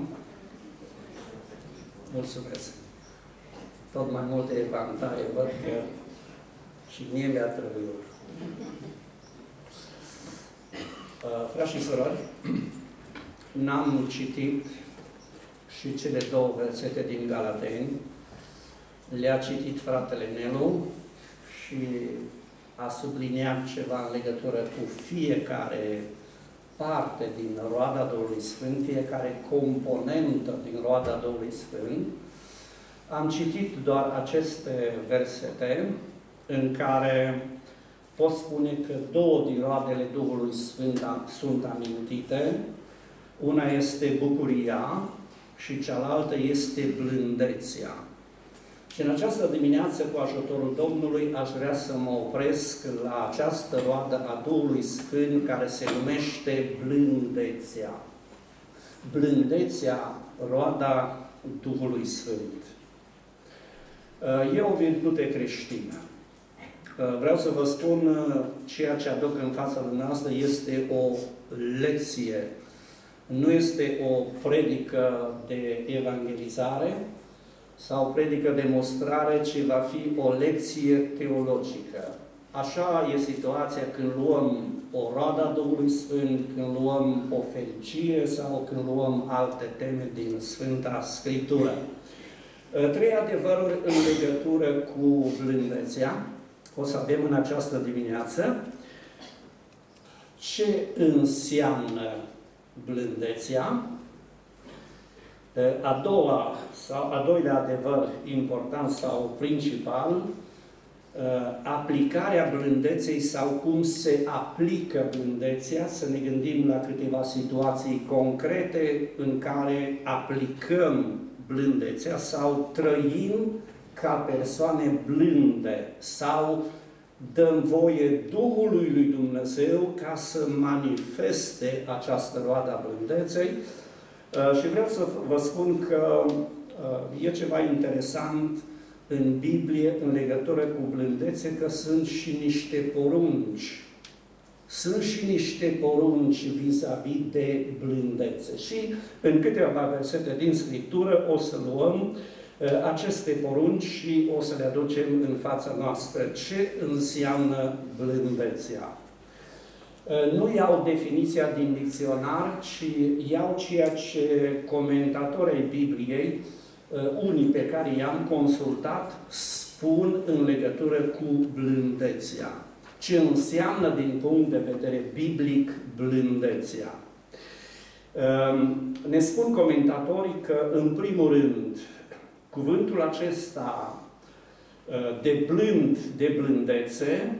Mulțumesc. Tot mai multe evantaie văd că și mie mi-a trebuit. Frați și surori, n-am citit și cele două versete din Galateni. Le-a citit fratele Nelu și a subliniat ceva în legătură cu fiecare parte din roada Duhului Sfânt, fiecare componentă din roada Duhului Sfânt. Am citit doar aceste versete în care pot spune că două din roadele Duhului Sfânt sunt amintite. Una este bucuria și cealaltă este blândețea. Și în această dimineață, cu ajutorul Domnului, aș vrea să mă opresc la această roadă a Duhului Sfânt care se numește blândețea. Blândețea, roada Duhului Sfânt. E o virtute creștină. Vreau să vă spun, ceea ce aduc în fața dumneavoastră este o lecție. Nu este o predică de evangelizare sau predică de mostrare, ci va fi o lecție teologică. Așa e situația când luăm o roadă a Duhului Sfânt, când luăm o fericie sau când luăm alte teme din Sfânta Scriptură. Trei adevăruri în legătură cu blândețea o să avem în această dimineață. Ce înseamnă blândețea? A doilea adevăr important sau principal, aplicarea blândeței sau cum se aplică blândețea, să ne gândim la câteva situații concrete în care aplicăm blândețea sau trăim ca persoane blânde sau dăm voie Duhului lui Dumnezeu ca să manifeste această roadă a blândeței. Și vreau să vă spun că e ceva interesant în Biblie în legătură cu blândețe, că sunt și niște porunci. Sunt și niște porunci vis-a-vis de blândețe. Și în câteva versete din Scriptură o să luăm aceste porunci și o să le aducem în fața noastră. Ce înseamnă blândețea? Nu iau definiția din dicționar, ci iau ceea ce comentatorii Bibliei, unii pe care i-am consultat, spun în legătură cu blândețea. Ce înseamnă din punct de vedere biblic blândețea? Ne spun comentatorii că, în primul rând, cuvântul acesta de blând, de blândețe,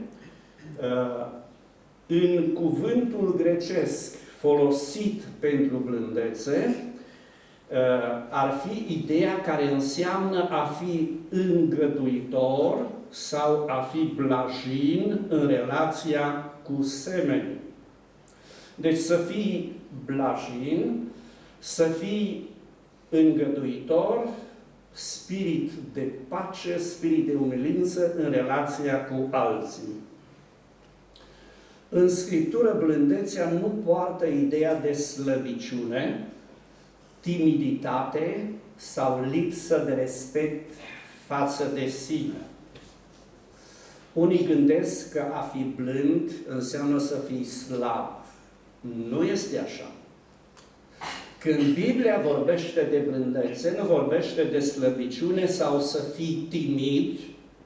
în cuvântul grecesc folosit pentru blândețe, ar fi ideea care înseamnă a fi îngăduitor sau a fi blajin în relația cu semenii. Deci să fii blajin să fii îngăduitor, spirit de pace, spirit de umilință în relația cu alții. În Scriptură, blândețea nu poartă ideea de slăbiciune, timiditate sau lipsă de respect față de sine. Unii gândesc că a fi blând înseamnă să fii slab. Nu este așa. Când Biblia vorbește de blândețe, nu vorbește de slăbiciune sau să fii timid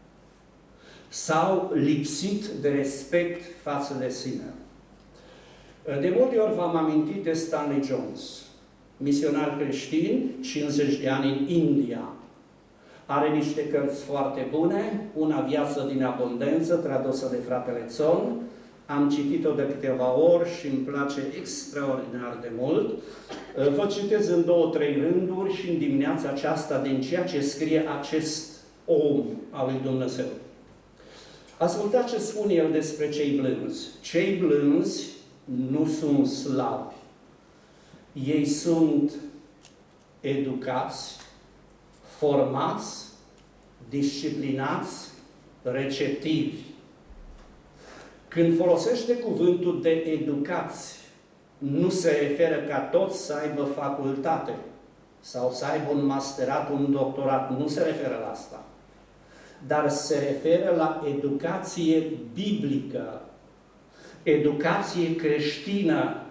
sau lipsit de respect față de sine. De multe ori v-am amintit de Stanley Jones, misionar creștin, 50 de ani în India. Are niște cărți foarte bune, una Viață din abundență, tradusă de fratele Țon. Am citit-o de câteva ori și îmi place extraordinar de mult. Vă citez în 2-3 rânduri și în dimineața aceasta din ceea ce scrie acest om al lui Dumnezeu. Ascultați ce spune el despre cei blânzi. Cei blânzi nu sunt slabi. Ei sunt educați, formați, disciplinați, receptivi. Când folosește cuvântul de educați, nu se referă ca toți să aibă facultate sau să aibă un masterat, un doctorat. Nu se referă la asta. Dar se referă la educație biblică, educație creștină,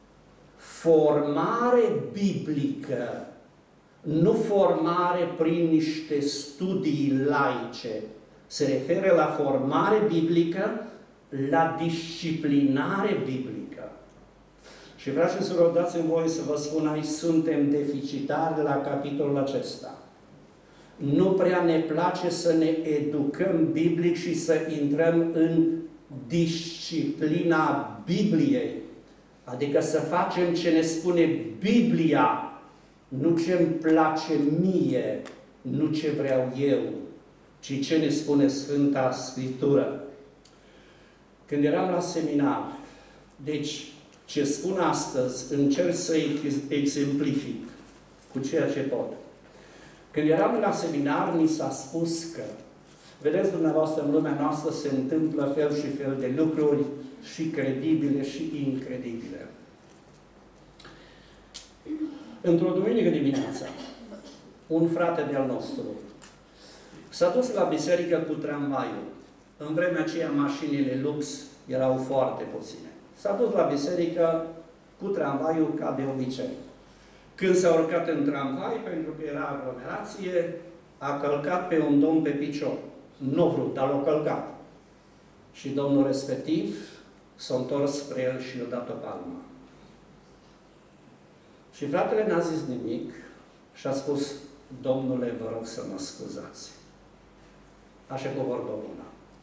formare biblică, nu formare prin niște studii laice. Se referă la formare biblică, la disciplinare biblică. Și vreau să dați-mi voie să vă spun, aici suntem deficitari la capitolul acesta. Nu prea ne place să ne educăm biblic și să intrăm în disciplina Bibliei. Adică să facem ce ne spune Biblia, nu ce-mi place mie, nu ce vreau eu, ci ce ne spune Sfânta Scriptură. Când eram la seminar, deci ce spun astăzi, încerc să exemplific cu ceea ce pot. Când eram la seminar, mi s-a spus că, vedeți dumneavoastră, în lumea noastră se întâmplă fel și fel de lucruri, și credibile și incredibile. Într-o duminică dimineața, un frate de-al nostru s-a dus la biserică cu tramvaiul. În vremea aceea mașinile lux erau foarte puține. S-a dus la biserică cu tramvaiul ca de obicei. Când s-a urcat în tramvai, pentru că era aglomerație, a călcat pe un domn pe picior. Nu a vrut, dar l-a călcat. Și domnul respectiv s-a întors spre el și i-a dat o palmă. Și fratele n-a zis nimic și a spus, Domnule, vă rog să mă scuzați. Așa cu vorbă bună.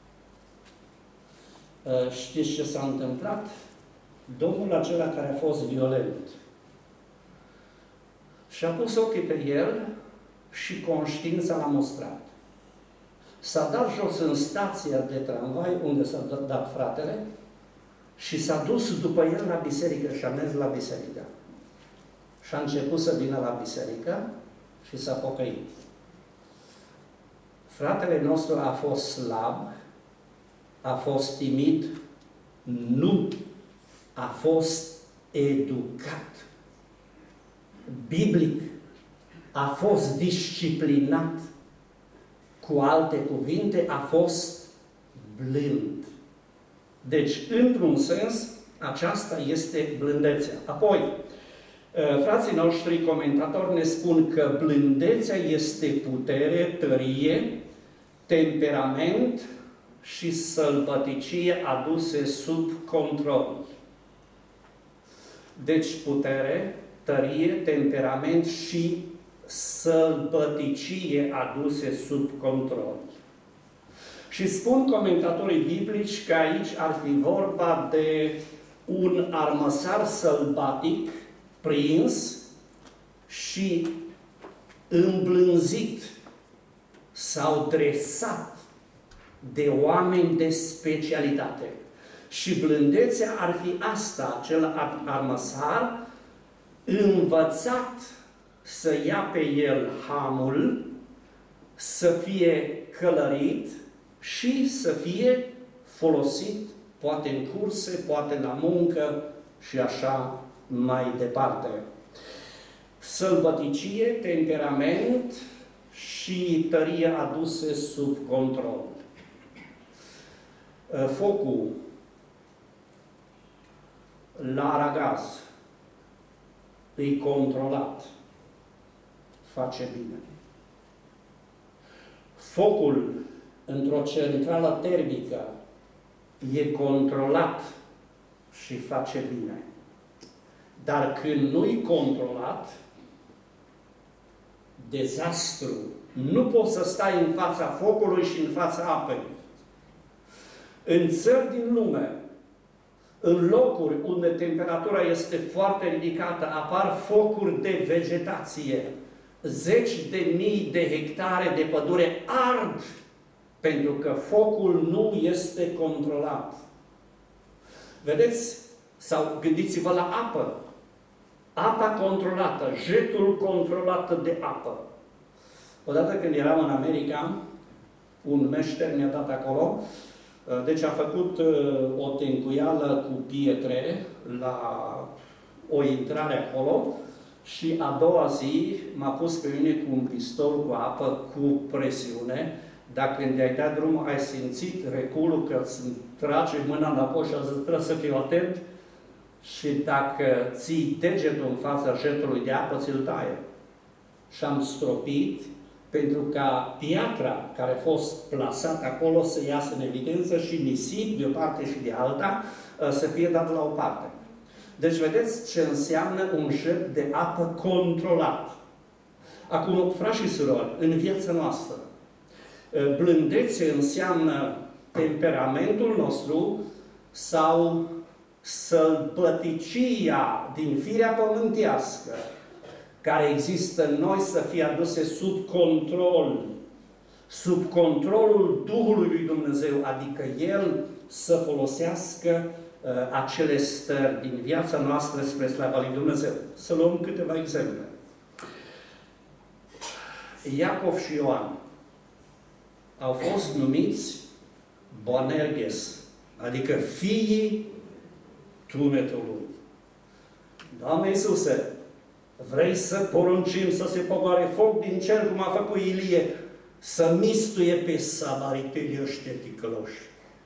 Știți ce s-a întâmplat? Domnul acela care a fost violent și-a pus ochii pe el și conștiința l-a mustrat. S-a dat jos în stația de tramvai unde s-a dat fratele și s-a dus după el la biserică și a mers la biserică. Și a început să vină la biserică și s-a pocăit. Fratele nostru a fost slab, a fost timid, nu, a fost educat. Biblic, a fost disciplinat. Cu alte cuvinte, a fost blând. Deci, într-un sens, aceasta este blândețea. Apoi, frații noștri comentatori ne spun că blândețea este putere, tărie, temperament și sălbăticie aduse sub control. Deci putere, tărie, temperament și sălbăticie aduse sub control. Și spun comentatorii biblici că aici ar fi vorba de un armăsar sălbatic prins și îmblânzit sau dresat de oameni de specialitate. Și blândețea ar fi asta, acel armăsar învățat să ia pe el hamul, să fie călărit și să fie folosit, poate în curse, poate la muncă și așa mai departe. Sălbăticie, temperament și tărie aduse sub control. Focul la aragaz e controlat, face bine. Focul într-o centrală termică e controlat și face bine. Dar când nu-i controlat, dezastru. Nu poți să stai în fața focului și în fața apei. În țări din lume, în locuri unde temperatura este foarte ridicată, apar focuri de vegetație. Zeci de mii de hectare de pădure ard pentru că focul nu este controlat. Vedeți? Sau gândiți-vă la apă. Apa controlată, jetul controlat de apă. Odată când eram în America, un meșter mi-a dat acolo, deci a făcut o tencuială cu pietre la o intrare acolo și a doua zi m-a pus pe mine cu un pistol cu apă, cu presiune. Dacă când ai dat drumul, ai simțit reculul că îți trage mâna înapoi și a zis, trebuie să fiu atent și dacă ții degetul în fața jetului de apă, ți-l taie. Și am stropit pentru ca piatra care a fost plasată acolo să iasă în evidență și nisip de o parte și de alta să fie dat la o parte. Deci vedeți ce înseamnă un jet de apă controlat. Acum, frați și surori, în viața noastră, blândețe înseamnă temperamentul nostru sau sălbăticia din firea pământească care există în noi să fie aduse sub controlul Duhului lui Dumnezeu, adică El să folosească acele stări din viața noastră spre slava lui Dumnezeu. Să luăm câteva exemple. Iacov și Ioan au fost numiți Boanerges, adică fiii tunetului. Doamne Iisuse, vrei să poruncim să se pogoare foc din cer, cum a făcut Ilie, să mistuie pe samaritenii ăștia ticăloși?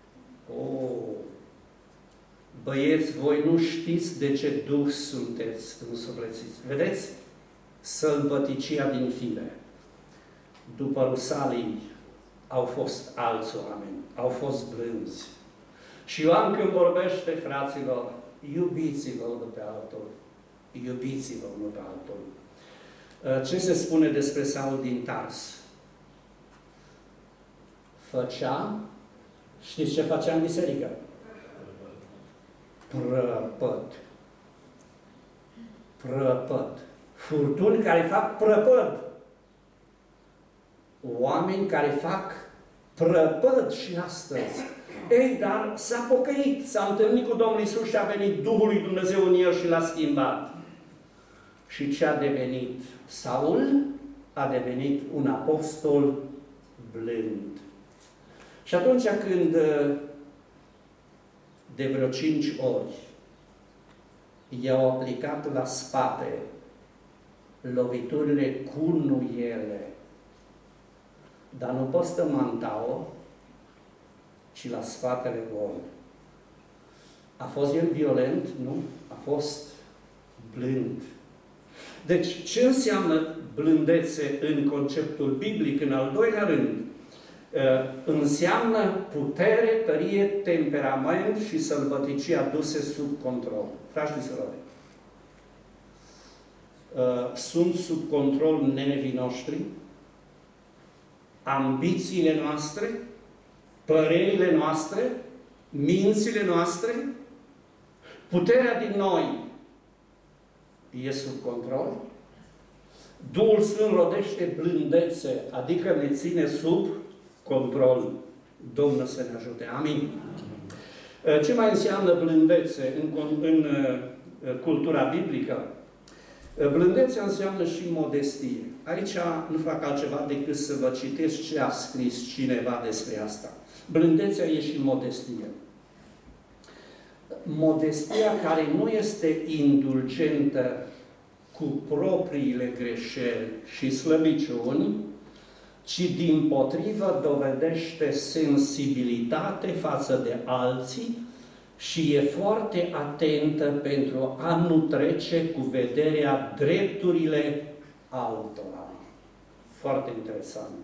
Băieți, voi nu știți de ce duh sunteți însuflețiți. Vedeți? Sălbăticia din fire. După Rusalii au fost alți oameni, au fost blânzi. Și Ioan când vorbește, fraților, iubiți-vă unul pe altul. Iubiți-vă unul pe altul. Ce se spune despre Saul din Tars? Știți ce făcea în biserică? Prăpăd. Prăpăd. Furtuni care fac prăpăd. Oameni care fac prăpăd și astăzi. Ei, dar s-a pocăit, s-a întâlnit cu Domnul Iisus și a venit Duhul lui Dumnezeu în el și l-a schimbat. Și ce a devenit? Saul a devenit un apostol blând. Și atunci când de vreo 5 ori i-au aplicat la spate loviturile cu nuiele, dar nu postă mantao, ci la spatele gol. A fost el violent? Nu. A fost blând. Deci, ce înseamnă blândețe în conceptul biblic? În al doilea rând, înseamnă putere, tărie, temperament și sălbăticie aduse sub control. Frați și surori, sunt sub control nenevii noștri, ambițiile noastre, părerile noastre, mințile noastre, puterea din noi e sub control. Duhul Sfânt rodește blândețe, adică ne ține sub control. Domnul să ne ajute. Amin. Ce mai înseamnă blândețe în cultura biblică? Blândețea înseamnă și modestie. Aici nu fac altceva decât să vă citesc ce a scris cineva despre asta. Blândețea e și modestie. Modestia care nu este indulgentă cu propriile greșeli și slăbiciuni, ci dimpotrivă dovedește sensibilitate față de alții și e foarte atentă pentru a nu trece cu vederea drepturile altora. Foarte interesant.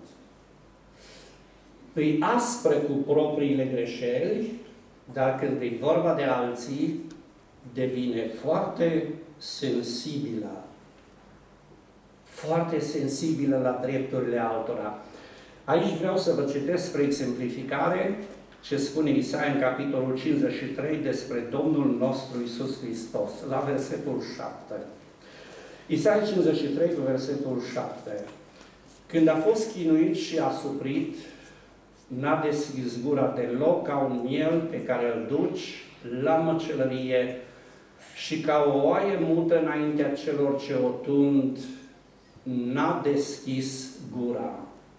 Îi aspră cu propriile greșeli, dar când e vorba de alții, devine foarte sensibilă. Foarte sensibilă la drepturile altora. Aici vreau să vă citesc spre exemplificare ce spune Isaia în capitolul 53 despre Domnul nostru Iisus Hristos, la versetul 7. Isaia 53 cu versetul 7. Când a fost chinuit și asuprit, n-a deschis gura deloc, ca un miel pe care îl duci la măcelărie și ca o oaie mută înaintea celor ce o tund, n-a deschis gura.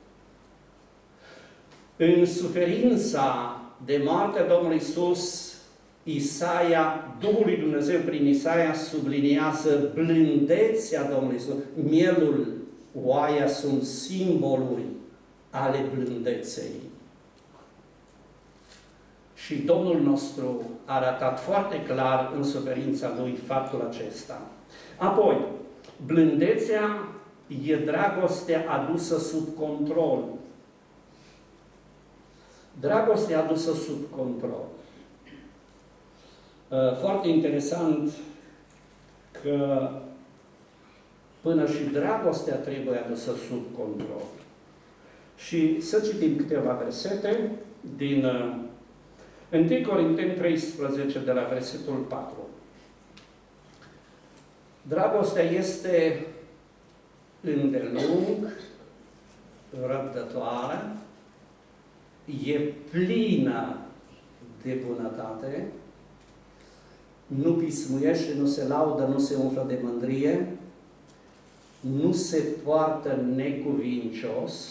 În suferința de moartea Domnului Iisus, Isaia, Duhul lui Dumnezeu prin Isaia subliniază blândețea Domnului Iisus. Mielul, oaia sunt simboluri ale blândeței. Și Domnul nostru a arătat foarte clar în suferința Lui faptul acesta. Apoi, blândețea e dragostea adusă sub control. Dragostea adusă sub control. Foarte interesant că până și dragostea trebuie adusă sub control. Și să citim câteva versete din 1 Corinteni 13, de la versetul 4. Dragostea este îndelung, răbdătoare, e plină de bunătate, nu pismuiește, nu se laudă, nu se umflă de mândrie, nu se poartă necuvincios,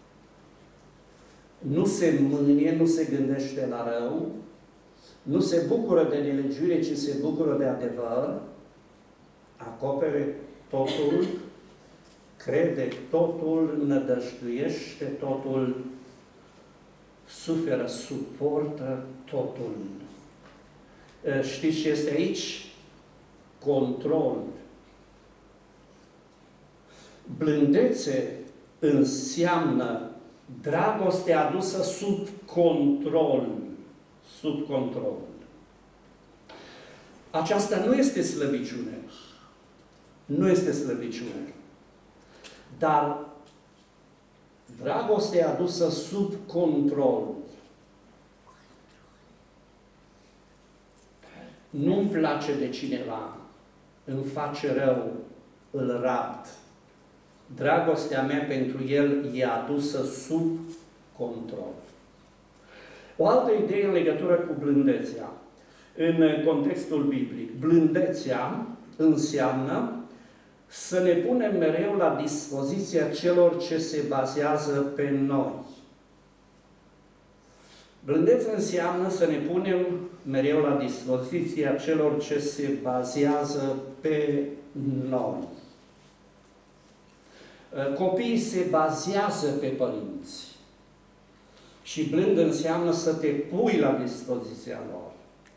nu se mânie, nu se gândește la rău, nu se bucură de nelegiuire, ci se bucură de adevăr, acopere totul, crede totul, nădăjduiește totul, suferă, suportă totul. Știți ce este aici? Control. Blândețe înseamnă dragoste adusă sub control. Sub control. Aceasta nu este slăbiciune. Nu este slăbiciune. Dar dragostea adusă sub control. Nu-mi place de cineva, îmi face rău, îl rapt. Dragostea mea pentru el e adusă sub control. O altă idee în legătură cu blândețea, în contextul biblic. Blândețea înseamnă să ne punem mereu la dispoziția celor ce se bazează pe noi. Blândețea înseamnă să ne punem mereu la dispoziția celor ce se bazează pe noi. Copiii se bazează pe părinți. Și blând înseamnă să te pui la dispoziția lor.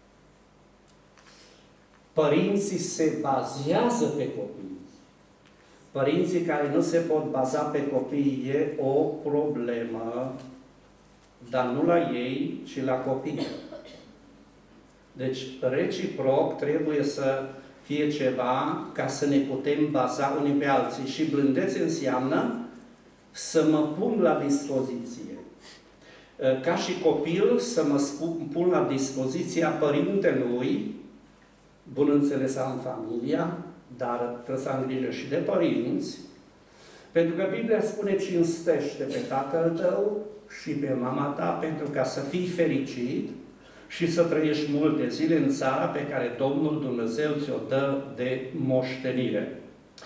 Părinții se bazează pe copii. Părinții care nu se pot baza pe copii e o problemă, dar nu la ei, ci la copii. Deci, reciproc, trebuie să fie ceva ca să ne putem baza unii pe alții. Și blândețe înseamnă să mă pun la dispoziție. Ca și copil, să mă pun la dispoziția părintelui, bun înțeles am familia, dar trebuie să am grijă și de părinți, pentru că Biblia spune: cinstește pe tatăl tău și pe mama ta, pentru ca să fii fericit și să trăiești multe zile în țara pe care Domnul Dumnezeu ți-o dă de moștenire.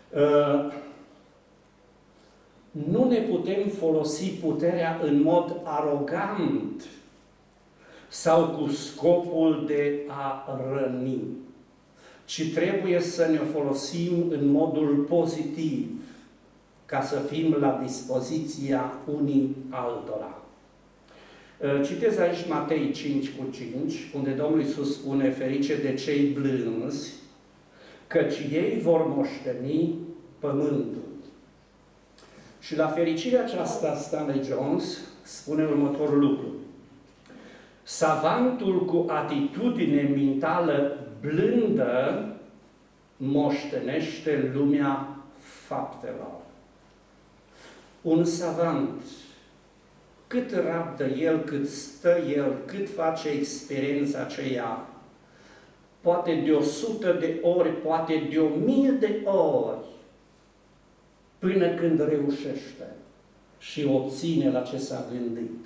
Nu ne putem folosi puterea în mod arogant sau cu scopul de a răni, ci trebuie să ne folosim în modul pozitiv, ca să fim la dispoziția unii altora. Citez aici Matei 5:5, unde Domnul Iisus spune: ferice de cei blânzi, căci ei vor moșteni pământul. Și la fericirea aceasta, Stanley Jones spune următorul lucru: savantul cu atitudine mentală blândă moștenește lumea faptelor. Un savant, cât rabdă el, cât stă el, cât face experiența aceea, poate de 100 de ori, poate de 1000 de ori, până când reușește și obține la ce s-a gândit.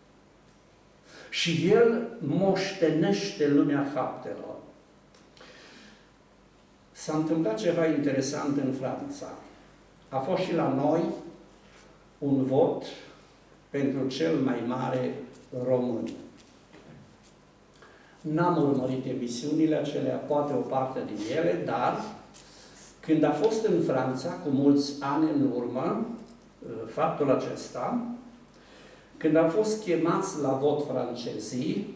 Și el moștenește lumea faptelor. S-a întâmplat ceva interesant în Franța. A fost și la noi un vot pentru cel mai mare român. N-am urmărit emisiunile acelea, poate o parte din ele, dar când a fost în Franța, cu mulți ani în urmă, faptul acesta, când au fost chemați la vot francezii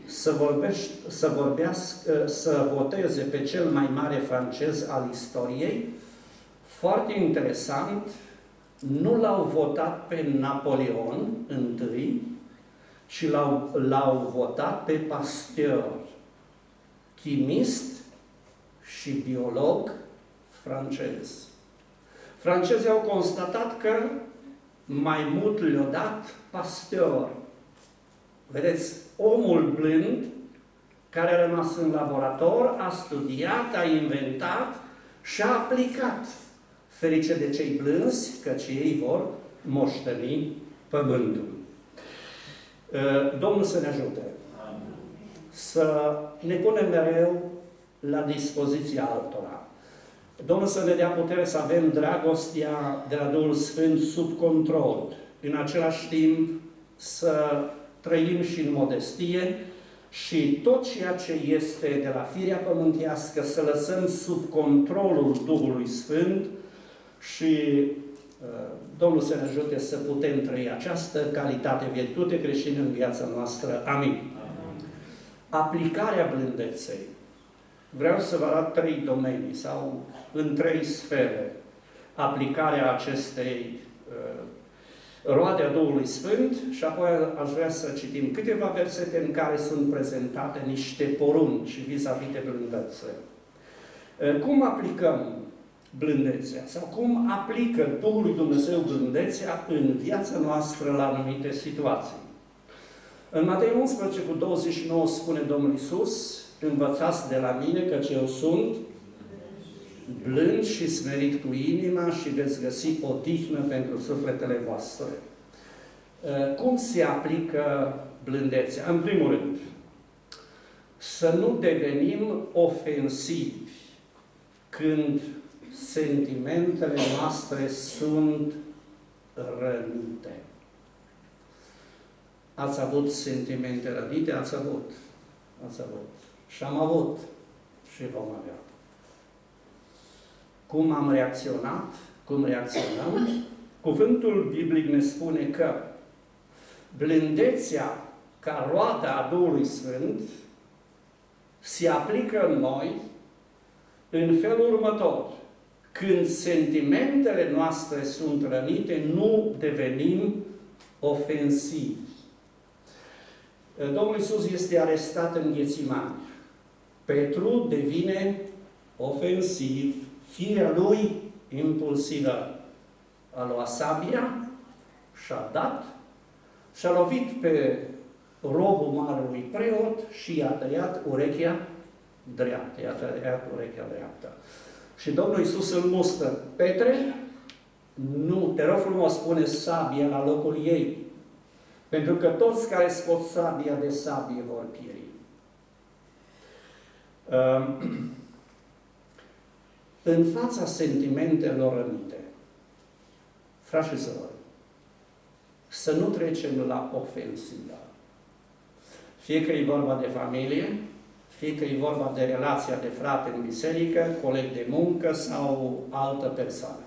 să voteze pe cel mai mare francez al istoriei, foarte interesant, nu l-au votat pe Napoleon întâi, ci l-au votat pe Pasteur, chimist și biolog francez. Francezii au constatat că mai mult le-a dat Pasteur. Vedeți, omul blând, care a rămas în laborator, a studiat, a inventat și a aplicat. Ferice de cei blânzi, căci ei vor moșteni pământul. Domnul să ne ajute să ne punem mereu la dispoziția altora. Domnul să ne dea putere să avem dragostea de la Duhul Sfânt sub control. În același timp să trăim și în modestie și tot ceea ce este de la firea pământească să lăsăm sub controlul Duhului Sfânt și Domnul să ne ajute să putem trăi această calitate, virtute creștină în viața noastră. Amin. Aplicarea blândeței. Vreau să vă arăt 3 domenii sau în 3 sfere aplicarea acestei roade a Duhului Sfânt și apoi aș vrea să citim câteva versete în care sunt prezentate niște porunci vis-a-vis de blândețe. Cum aplicăm blândețea sau cum aplică Duhul lui Dumnezeu blândețea în viața noastră la anumite situații? În Matei 11:29 spune Domnul Iisus: învățați de la mine, căci eu sunt blând și smerit cu inima și veți găsi odihnă pentru sufletele voastre. Cum se aplică blândețea? În primul rând, să nu devenim ofensivi când sentimentele noastre sunt rănite. Ați avut sentimente rănite? Ați avut. Ați avut. Și am avut. Și vom avea. Cum am reacționat? Cum reacționăm? Cuvântul biblic ne spune că blândețea ca roada a Duhului Sfânt se aplică în noi în felul următor. Când sentimentele noastre sunt rănite, nu devenim ofensivi. Domnul Iisus este arestat în Ghețimani. Petru devine ofensiv. Firea lui impulsivă a luat sabia și-a dat și-a lovit pe robul marelui preot și i-a tăiat urechea dreaptă. I-a tăiat urechea dreaptă. Și Domnul Iisus îl mustră: Petre, nu, te rog frumos, pune sabia la locul ei, pentru că toți care scot sabia de sabie vor pieri. în fața sentimentelor rănite, frați și surori, să nu trecem la ofensivă. Fie că e vorba de familie, fie că e vorba de relația de frate în biserică, coleg de muncă sau altă persoană.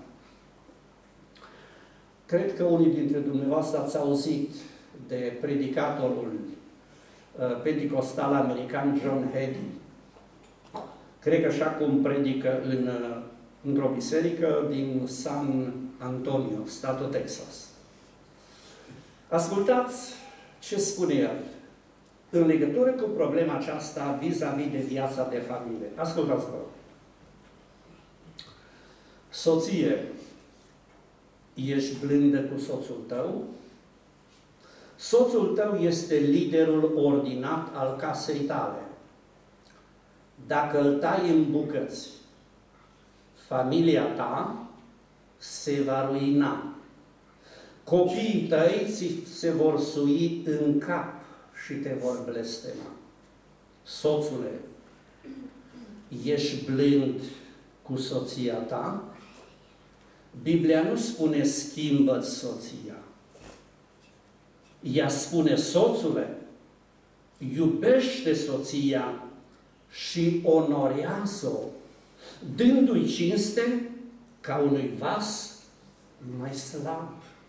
Cred că unii dintre dumneavoastră ați auzit de predicatorul pentecostal american John Hagee. Cred că așa cum predică într-o biserică din San Antonio, statul Texas. Ascultați ce spune el în legătură cu problema aceasta vis-a-vis de viața de familie. Ascultați-vă. Soție, ești blândă cu soțul tău? Soțul tău este liderul ordinat al casei tale. Dacă îl tai în bucăți, familia ta se va ruina. Copiii tăi ți se vor sui în cap și te vor blestema. Soțule, ești blând cu soția ta? Biblia nu spune schimbă-ți soția. Ea spune, soțule, iubește soția și onorează-o, dându-i cinste ca unui vas mai slab.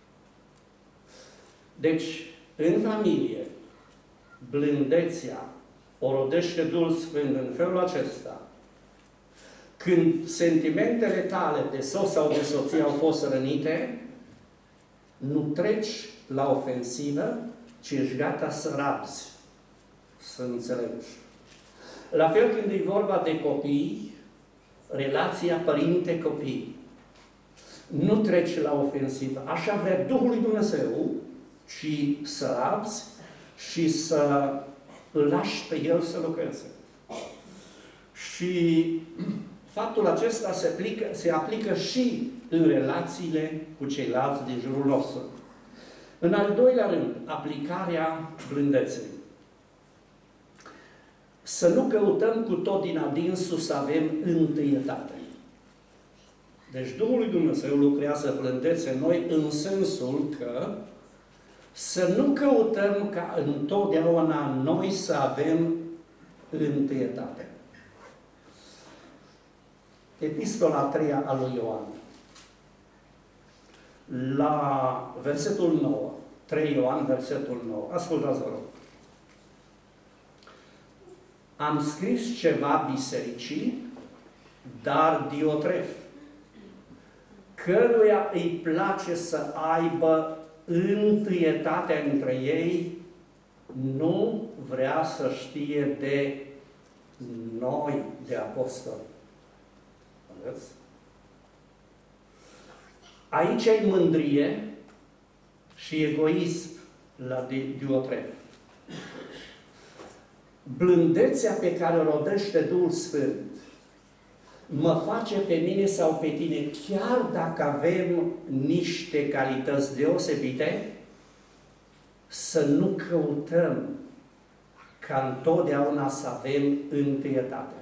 Deci, în familie, blândețea o rodește Duhul Sfânt în felul acesta. Când sentimentele tale de soț sau de soție au fost rănite, nu treci la ofensivă, ci ești gata să rabzi, să înțelegi. La fel când e vorba de copii, relația părinte-copii, nu treci la ofensivă. Așa vrea Duhul lui Dumnezeu, ci să rabzi și să îl lași pe el să lucreze. Și faptul acesta se aplică și în relațiile cu ceilalți din jurul nostru. În al doilea rând, aplicarea blândeței. Să nu căutăm cu tot din adinsul să avem întâietate. Deci Duhul lui Dumnezeu lucrează blândețe în noi în sensul că să nu căutăm ca întotdeauna noi să avem întâietate. Epistola 3 a lui Ioan. La versetul 9. 3 Ioan, versetul 9. Ascultați-vă rog. Am scris ceva bisericii, dar Diotref, căruia îi place să aibă întâietate între ei, nu vrea să știe de noi, de apostoli. Vedeți? Aici ai mândrie și egoism la Diotref. Blândețea pe care o rodește Duhul Sfânt mă face pe mine sau pe tine, chiar dacă avem niște calități deosebite, să nu căutăm ca întotdeauna să avem întâietate.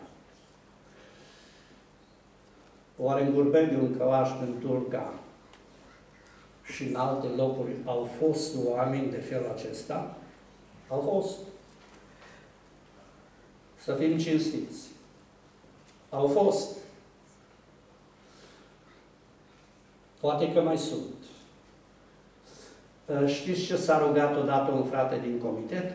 Oare în Gurbediu, în Călaș, în Tulca și în alte locuri au fost oameni de felul acesta? Au fost. Să fim cinstiți. Au fost. Poate că mai sunt. Știți ce s-a rugat odată un frate din comitet?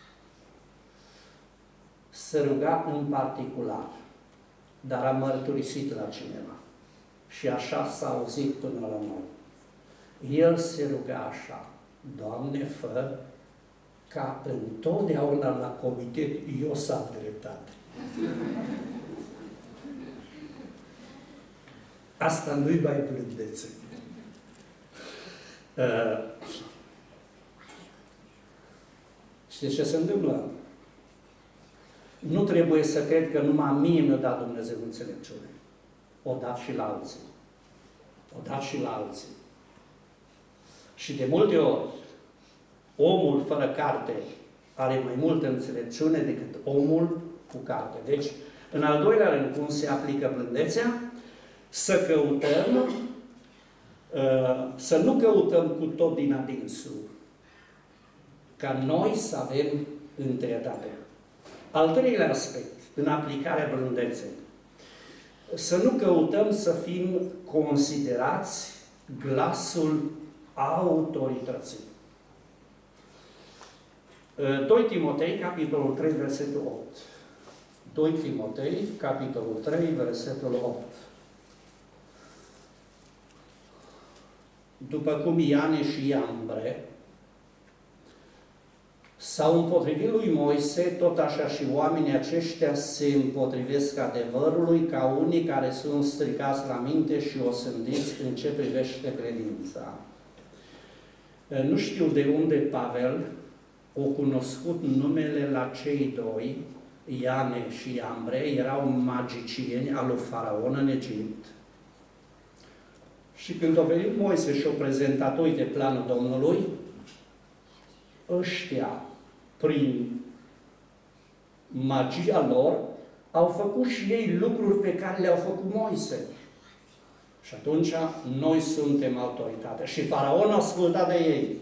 Se ruga în particular, dar a mărturisit la cineva. Și așa s-a auzit până la noi. El se ruga așa: Doamne, fă ca întotdeauna la comitet eu să am dreptate. Asta nu-i mai blândețe. Știți ce se întâmplă? Nu trebuie să cred că numai mie mi-a dat Dumnezeu înțelepciune. O dat și la alții. O dat și la alții. Și de multe ori, omul fără carte are mai multă înțelepciune decât omul cu carte. Deci, în al doilea rând, cum se aplică blândețea? să căutăm, să nu căutăm cu tot din adinsul, ca noi să avem întâietate. Al treilea aspect, în aplicarea blândeței, să nu căutăm să fim considerați glasul autorității. 2 Timotei, capitolul 3, versetul 8. 2 Timotei, capitolul 3, versetul 8. După cum Iane și Iambre s-au împotrivit lui Moise, tot așa și oamenii aceștia se împotrivesc adevărului ca unii care sunt stricați la minte și osândiți în ce privește credința. Nu știu de unde Pavel o cunoscut numele la cei doi, Iane și Iambre, erau magicieni al lui Faraon în Egipt. Și când a venit Moise și a prezentat, uite, planul Domnului, ăștia, prin magia lor, au făcut și ei lucruri pe care le-au făcut Moise. Și atunci noi suntem autoritatea. Și Faraon a ascultat de ei.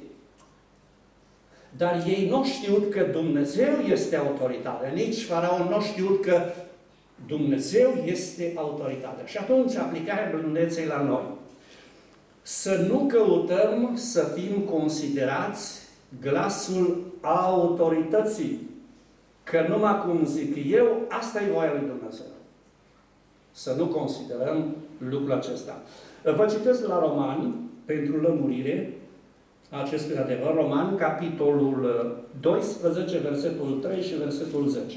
Dar ei nu au știut că Dumnezeu este autoritatea. Nici Faraon nu a știut că Dumnezeu este autoritatea. Și atunci aplicarea blândeței la noi. Să nu căutăm să fim considerați glasul autorității. Că numai cum zic eu, asta e voia lui Dumnezeu. Să nu considerăm lucrul acesta. Vă citesc la Romani, pentru lămurire acestui adevăr, Romani, capitolul 12, versetul 3 și versetul 10.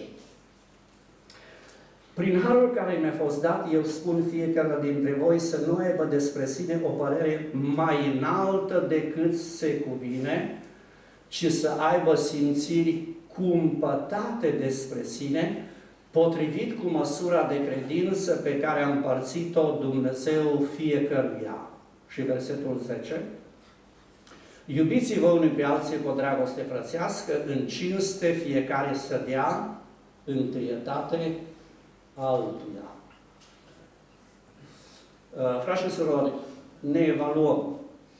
Prin harul care mi-a fost dat, eu spun fiecare dintre voi să nu aibă despre sine o părere mai înaltă decât se cuvine, ci să aibă simțiri cumpătate despre sine, potrivit cu măsura de credință pe care a împărțit-o Dumnezeu fiecăruia. Și versetul 10. Iubiți-vă unii pe alții cu o dragoste frățească, în cinste fiecare să dea întâietate altuia. Frați și surori, ne evaluăm.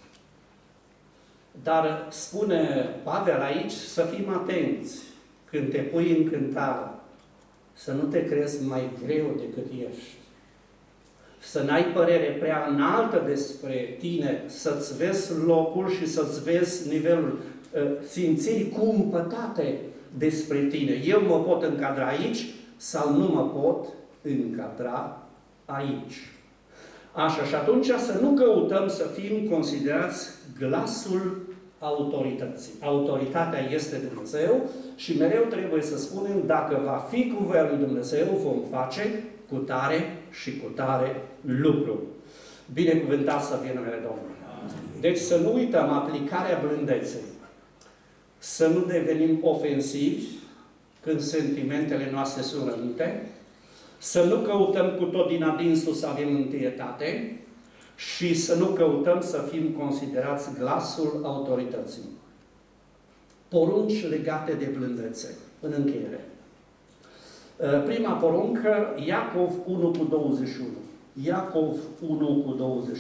Dar spune Pavel aici să fim atenți când te pui în cântare, să nu te crezi mai greu decât ești. Să n-ai părere prea înaltă despre tine, să-ți vezi locul și să-ți vezi nivelul, simțiri cumpătate despre tine. Eu mă pot încadra aici sau nu mă pot încadra aici. Așa, și atunci să nu căutăm să fim considerați glasul autorității. Autoritatea este Dumnezeu și mereu trebuie să spunem, dacă va fi cu voia lui Dumnezeu, vom face cu tare și cu tare lucru. Binecuvântat să fie numele Domnului. Deci să nu uităm aplicarea blândeței. Să nu devenim ofensivi când sentimentele noastre sunt rănite. Să nu căutăm cu tot din adinsul să avem întâietate și să nu căutăm să fim considerați glasul autorității. Porunci legate de blândețe. În încheiere. Prima poruncă, Iacov 1 cu 21. Iacov 1 cu 21.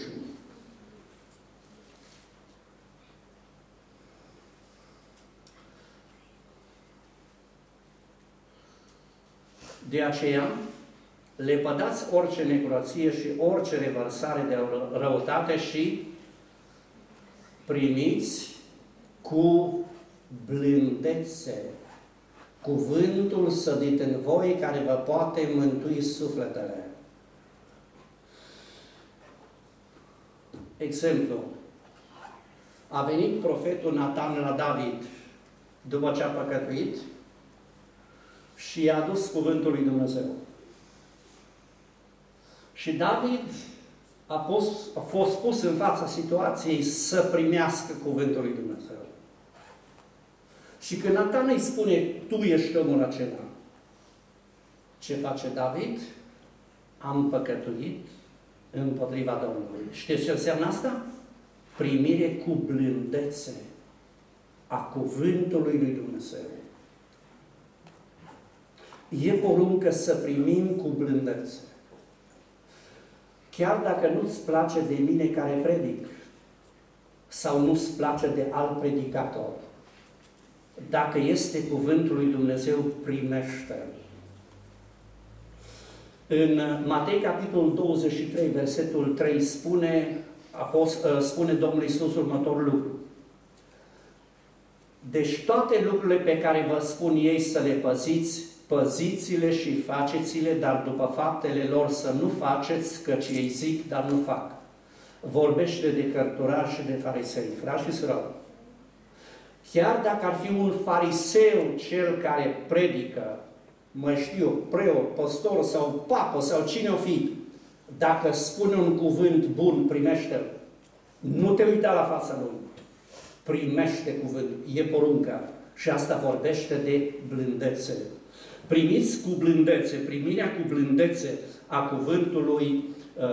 De aceea, lepădați orice necurăție și orice revărsare de răutate și primiți cu blândețe cuvântul sădit în voi care vă poate mântui sufletele. Exemplu. A venit profetul Natan la David după ce a păcătuit și i-a adus cuvântul lui Dumnezeu. Și David a fost pus în fața situației să primească cuvântul lui Dumnezeu. Și când Natan îi spune, tu ești omul acela, ce face David? Am păcătuit împotriva Domnului. Știți ce înseamnă asta? Primire cu blândețe a cuvântului lui Dumnezeu. E poruncă să primim cu blândețe. chiar dacă nu-ți place de mine care predic, sau nu-ți place de alt predicator, dacă este cuvântul lui Dumnezeu, primește-l. În Matei, capitolul 23, versetul 3, spune Domnul Iisus următorul lucru. Deci toate lucrurile pe care vă spun ei să le păziți, păziți-le și faceți-le, dar după faptele lor să nu faceți, căci ei zic, dar nu fac. Vorbește de cărturari și de farisei. Frați și surori, chiar dacă ar fi un fariseu cel care predică, mă știu, preot, păstor sau papă sau cine o fi, dacă spune un cuvânt bun, primește-l. Nu te uita la fața lui. Primește cuvântul. E porunca. Și asta vorbește de blândețe. Primiți cu blândețe, primirea cu blândețe a cuvântului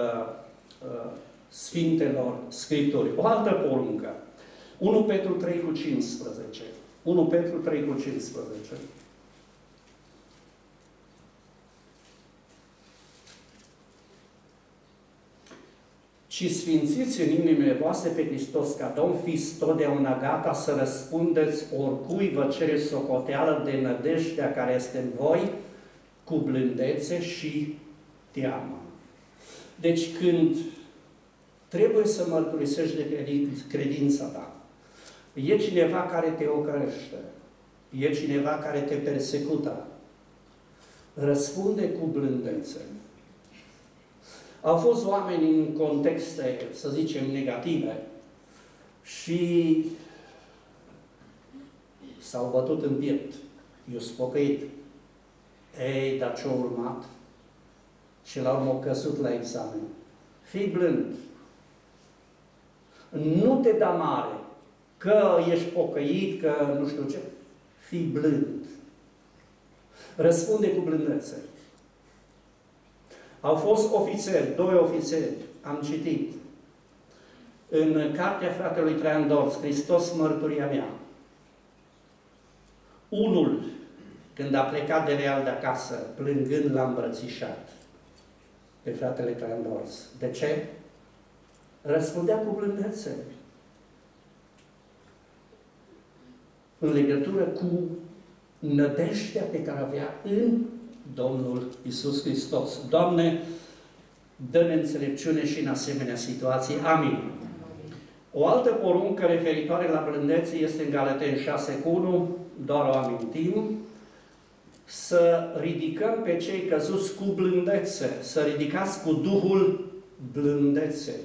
Sfintelor Scripturii. O altă poruncă. 1 Petru 3 cu 15. 1 Petru 3 cu 15. Ci sfințiți în inimile voastre pe Hristos ca Domn, fiți totdeauna gata să răspundeți oricui vă cere socoteală de nădejdea care este în voi, cu blândețe și teamă. Deci când trebuie să mărturisești de credința ta, e cineva care te ocărește, e cineva care te persecută, răspunde cu blândețe. Au fost oameni în contexte, să zicem, negative și s-au bătut în piept. I-au spocăit. Ei, dar ce-a urmat? Și la urmă au căzut la examen. Fii blând. Nu te da mare că ești pocăit, că nu știu ce. Fii blând. Răspunde cu blândețe. Au fost ofițeri, 2 ofițeri, am citit, în cartea fratelui Traian Dorț, Hristos, mărturia mea. Unul, când a plecat de real de acasă, plângând, l-a îmbrățișat pe fratele Traian Dorț. De ce? Răspundea cu blândețe. În legătură cu nădejdea pe care avea în Domnul Iisus Hristos. Doamne, dă-ne înțelepciune și în asemenea situații. Amin. O altă poruncă referitoare la blândețe este în Galateni 6:1, doar o amintim, să ridicăm pe cei căzuți cu blândețe, să ridicați cu Duhul blândeței.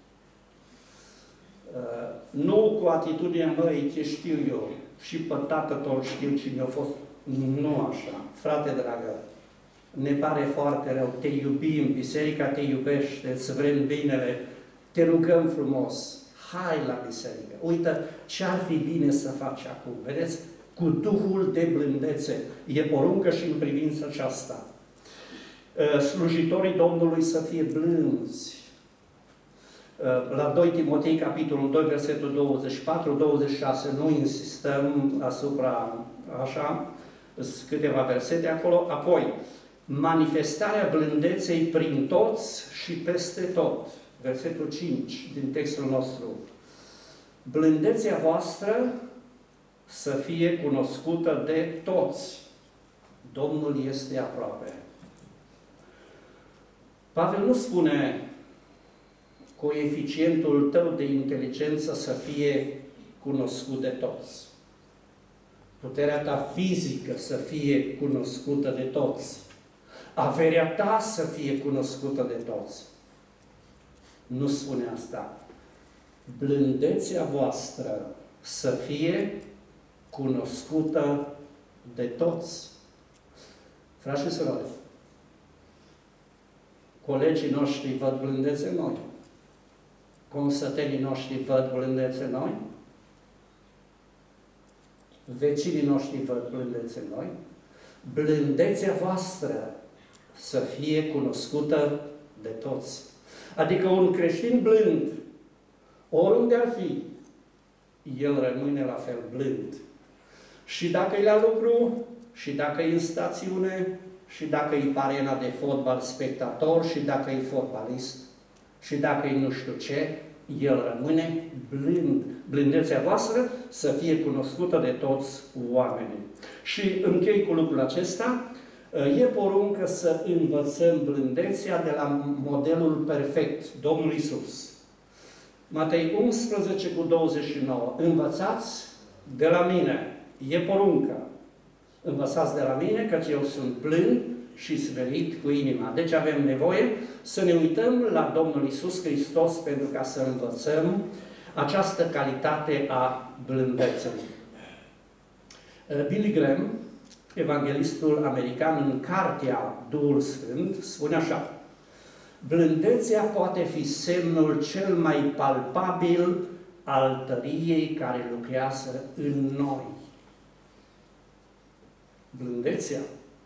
Nu cu atitudinea, măi, ce știu eu, și pe tată tot știu cine a fost. Nu așa. Frate dragă, ne pare foarte rău, te iubim, biserica te iubește, îți vrem binele, te rugăm frumos, hai la biserică. Uită ce-ar fi bine să faci acum. Vedeți? Cu Duhul de blândețe. E poruncă și în privința aceasta. Slujitorii Domnului să fie blânzi. La 2 Timotei, capitolul 2, versetul 24-26, nu insistăm asupra așa, câteva versete acolo. Apoi, manifestarea blândeței prin toți și peste tot. Versetul 5 din textul nostru. Blândețea voastră să fie cunoscută de toți. Domnul este aproape. Pavel nu spune coeficientul tău de inteligență să fie cunoscut de toți. Puterea ta fizică să fie cunoscută de toți. Averea ta să fie cunoscută de toți. Nu spune asta. Blândețea voastră să fie cunoscută de toți. Frați și surori, colegii noștri văd blândețe noi. Consătenii noștri văd blândețe noi. Vecinii noștri văd blândețe noi. Blândețea voastră să fie cunoscută de toți. Adică un creștin blând, oriunde ar fi, el rămâne la fel blând. Și dacă e la lucru, și dacă e în stațiune, și dacă e pe arena de fotbal spectator, și dacă e fotbalist, și dacă e nu știu ce, el rămâne blând. Blândețea voastră să fie cunoscută de toți oamenii. Și închei cu lucrul acesta, e poruncă să învățăm blândețea de la modelul perfect, Domnul Iisus. Matei 11:29. Învățați de la mine. E poruncă. Învățați de la mine, căci eu sunt blând și smerit cu inima. Deci avem nevoie să ne uităm la Domnul Iisus Hristos pentru ca să învățăm această calitate a blândeței. Billy Graham, evanghelistul american, în cartea Duhul Sfânt, spune așa: blândețea poate fi semnul cel mai palpabil al tăriei care lucrează în noi. Blândețea,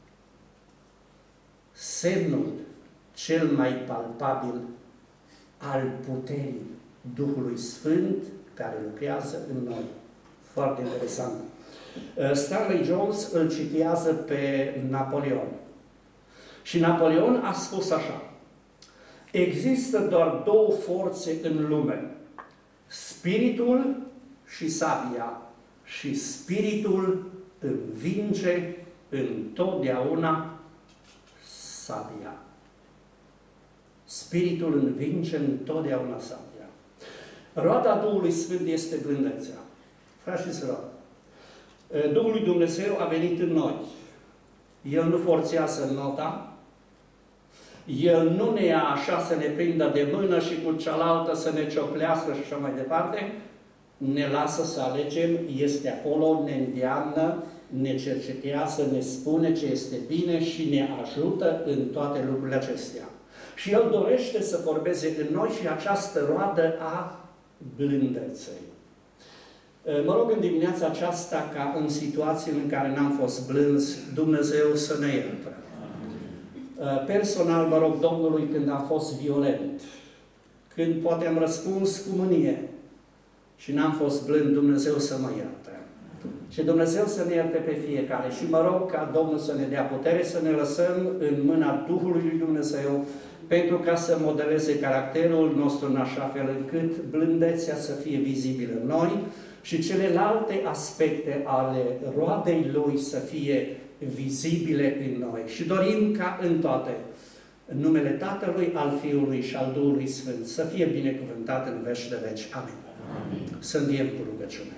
semnul cel mai palpabil al puterii Duhului Sfânt care lucrează în noi. Foarte interesant. Stanley Jones îl citează pe Napoleon. Și Napoleon a spus așa: există doar două forțe în lume, spiritul și sabia, și spiritul învinge întotdeauna sabia. Spiritul învinge întotdeauna sabia. Roada Duhului Sfânt este blândețea. Frați și surori, Duhul lui Dumnezeu a venit în noi. El nu forțează nota, El nu ne ia așa să ne prindă de mână și cu cealaltă să ne cioclească și așa mai departe, ne lasă să alegem, este acolo, ne îndeamnă, ne cercetează, ne spune ce este bine și ne ajută în toate lucrurile acestea. Și El dorește să vorbeze în noi și această roadă a blândeței. Mă rog în dimineața aceasta ca în situații în care n-am fost blânzi, Dumnezeu să ne ierte. Personal mă rog Domnului când am fost violent, când poate am răspuns cu mânie și n-am fost blând, Dumnezeu să mă ierte. Și Dumnezeu să ne ierte pe fiecare. Și mă rog ca Domnul să ne dea putere să ne lăsăm în mâna Duhului lui Dumnezeu pentru ca să modeleze caracterul nostru în așa fel încât blândețea să fie vizibilă în noi și celelalte aspecte ale roadei Lui să fie vizibile în noi. Și dorim ca în toate, în numele Tatălui, al Fiului și al Duhului Sfânt, să fie binecuvântat în veci de veci. Amin. Amin. Să înviem cu rugăciune.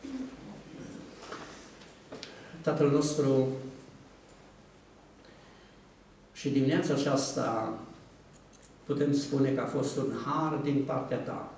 Tatăl nostru, și dimineața aceasta putem spune că a fost un har din partea Ta.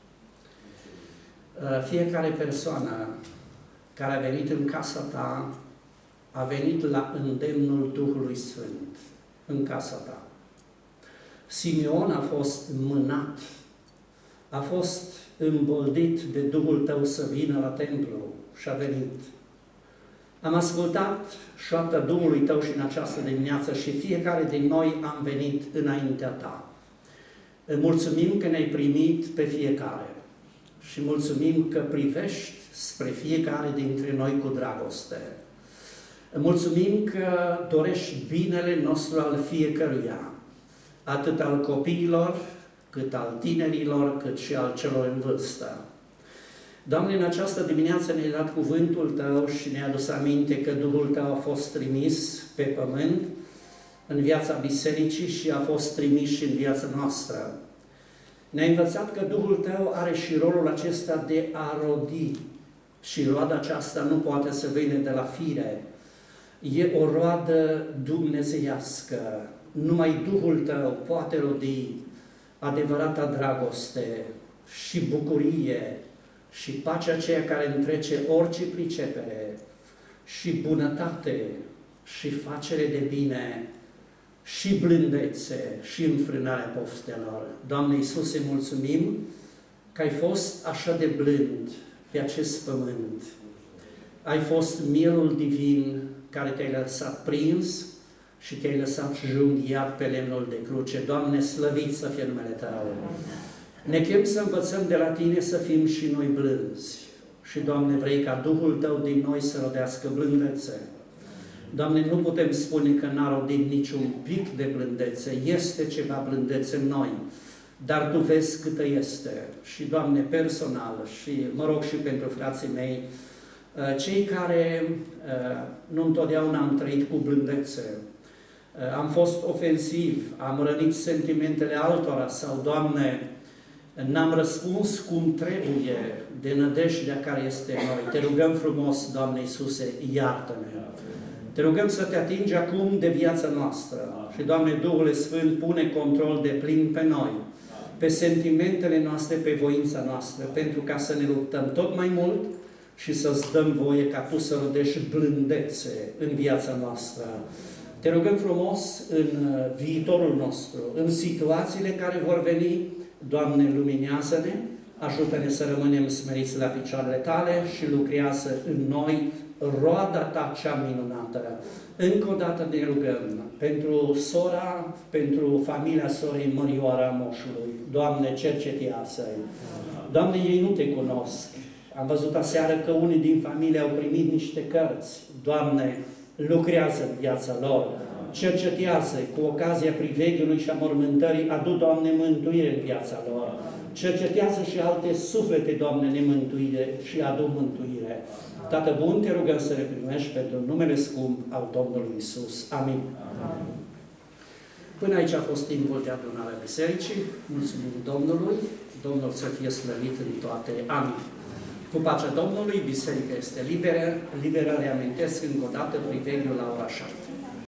Fiecare persoană care a venit în casa Ta a venit la îndemnul Duhului Sfânt în casa Ta. Simeon a fost mânat, a fost îmboldit de Duhul Tău să vină la templu și a venit. Am ascultat șoapta Duhului Tău și în această dimineață și fiecare din noi am venit înaintea Ta. Mulțumim că ne-ai primit pe fiecare și mulțumim că privești spre fiecare dintre noi cu dragoste. Mulțumim că dorești binele nostru al fiecăruia, atât al copiilor, cât al tinerilor, cât și al celor în vârstă. Doamne, în această dimineață ne-ai dat cuvântul Tău și ne-ai adus aminte că Duhul Tău a fost trimis pe pământ, în viața bisericii și a fost trimis și în viața noastră. Ne-ai învățat că Duhul Tău are și rolul acesta de a rodi și roada aceasta nu poate să vină de la fire. E o roadă dumnezeiască. Numai Duhul Tău poate rodi adevărata dragoste și bucurie și pacea aceea care întrece orice pricepere și bunătate și facere de bine și blândețe și înfrânarea poftelor. Doamne Iisuse, mulțumim că ai fost așa de blând pe acest pământ. Ai fost mielul divin care te-ai lăsat prins și te-ai lăsat junghiat pe lemnul de cruce. Doamne, slăvit să fie numele Tău! Ne chem să învățăm de la Tine să fim și noi blânzi. Și, Doamne, vrei ca Duhul Tău din noi să rodească blândețe. Doamne, nu putem spune că n-a rodit niciun pic de blândețe. Este ceva blândețe în noi. dar Tu vezi câtă este. Și, Doamne, personal și, mă rog, și pentru frații mei, cei care nu întotdeauna am trăit cu blândețe, am fost ofensiv, am rănit sentimentele altora sau, Doamne, n-am răspuns cum trebuie de nădejdea care este în noi. Te rugăm frumos, Doamne Iisuse, iartă-ne. Te rugăm să Te atingi acum de viața noastră. Și, Doamne, Duhul Sfânt pune control de plin pe noi, pe sentimentele noastre, pe voința noastră, pentru ca să ne luptăm tot mai mult și să-ți dăm voie ca Tu să rodești blândețe în viața noastră. Te rugăm frumos în viitorul nostru, în situațiile care vor veni, Doamne, luminează-ne, ajută-ne să rămânem smeriți la picioarele Tale și lucrează în noi roada Ta cea minunată. Încă o dată ne rugăm pentru sora, pentru familia sorei Mărioara Moșului. Doamne, cercetează-i. Doamne, ei nu Te cunosc. Am văzut aseară că unii din familie au primit niște cărți. Doamne, lucrează în viața lor. Cercetează cu ocazia priveghiului și a mormântării, adu, Doamne, mântuire în viața lor. Cercetează și alte suflete, Doamne, nemântuire și adu mântuire. Tată bun, Te rugăm să le primești pentru numele scump al Domnului Iisus. Amin. Până aici a fost timpul de adunare a Bisericii. Mulțumim Domnului. Domnul să fie slăvit în toate. Amin. Cu pacea Domnului, Biserica este liberă. Reamintesc încă o dată priveghiul la ora 7.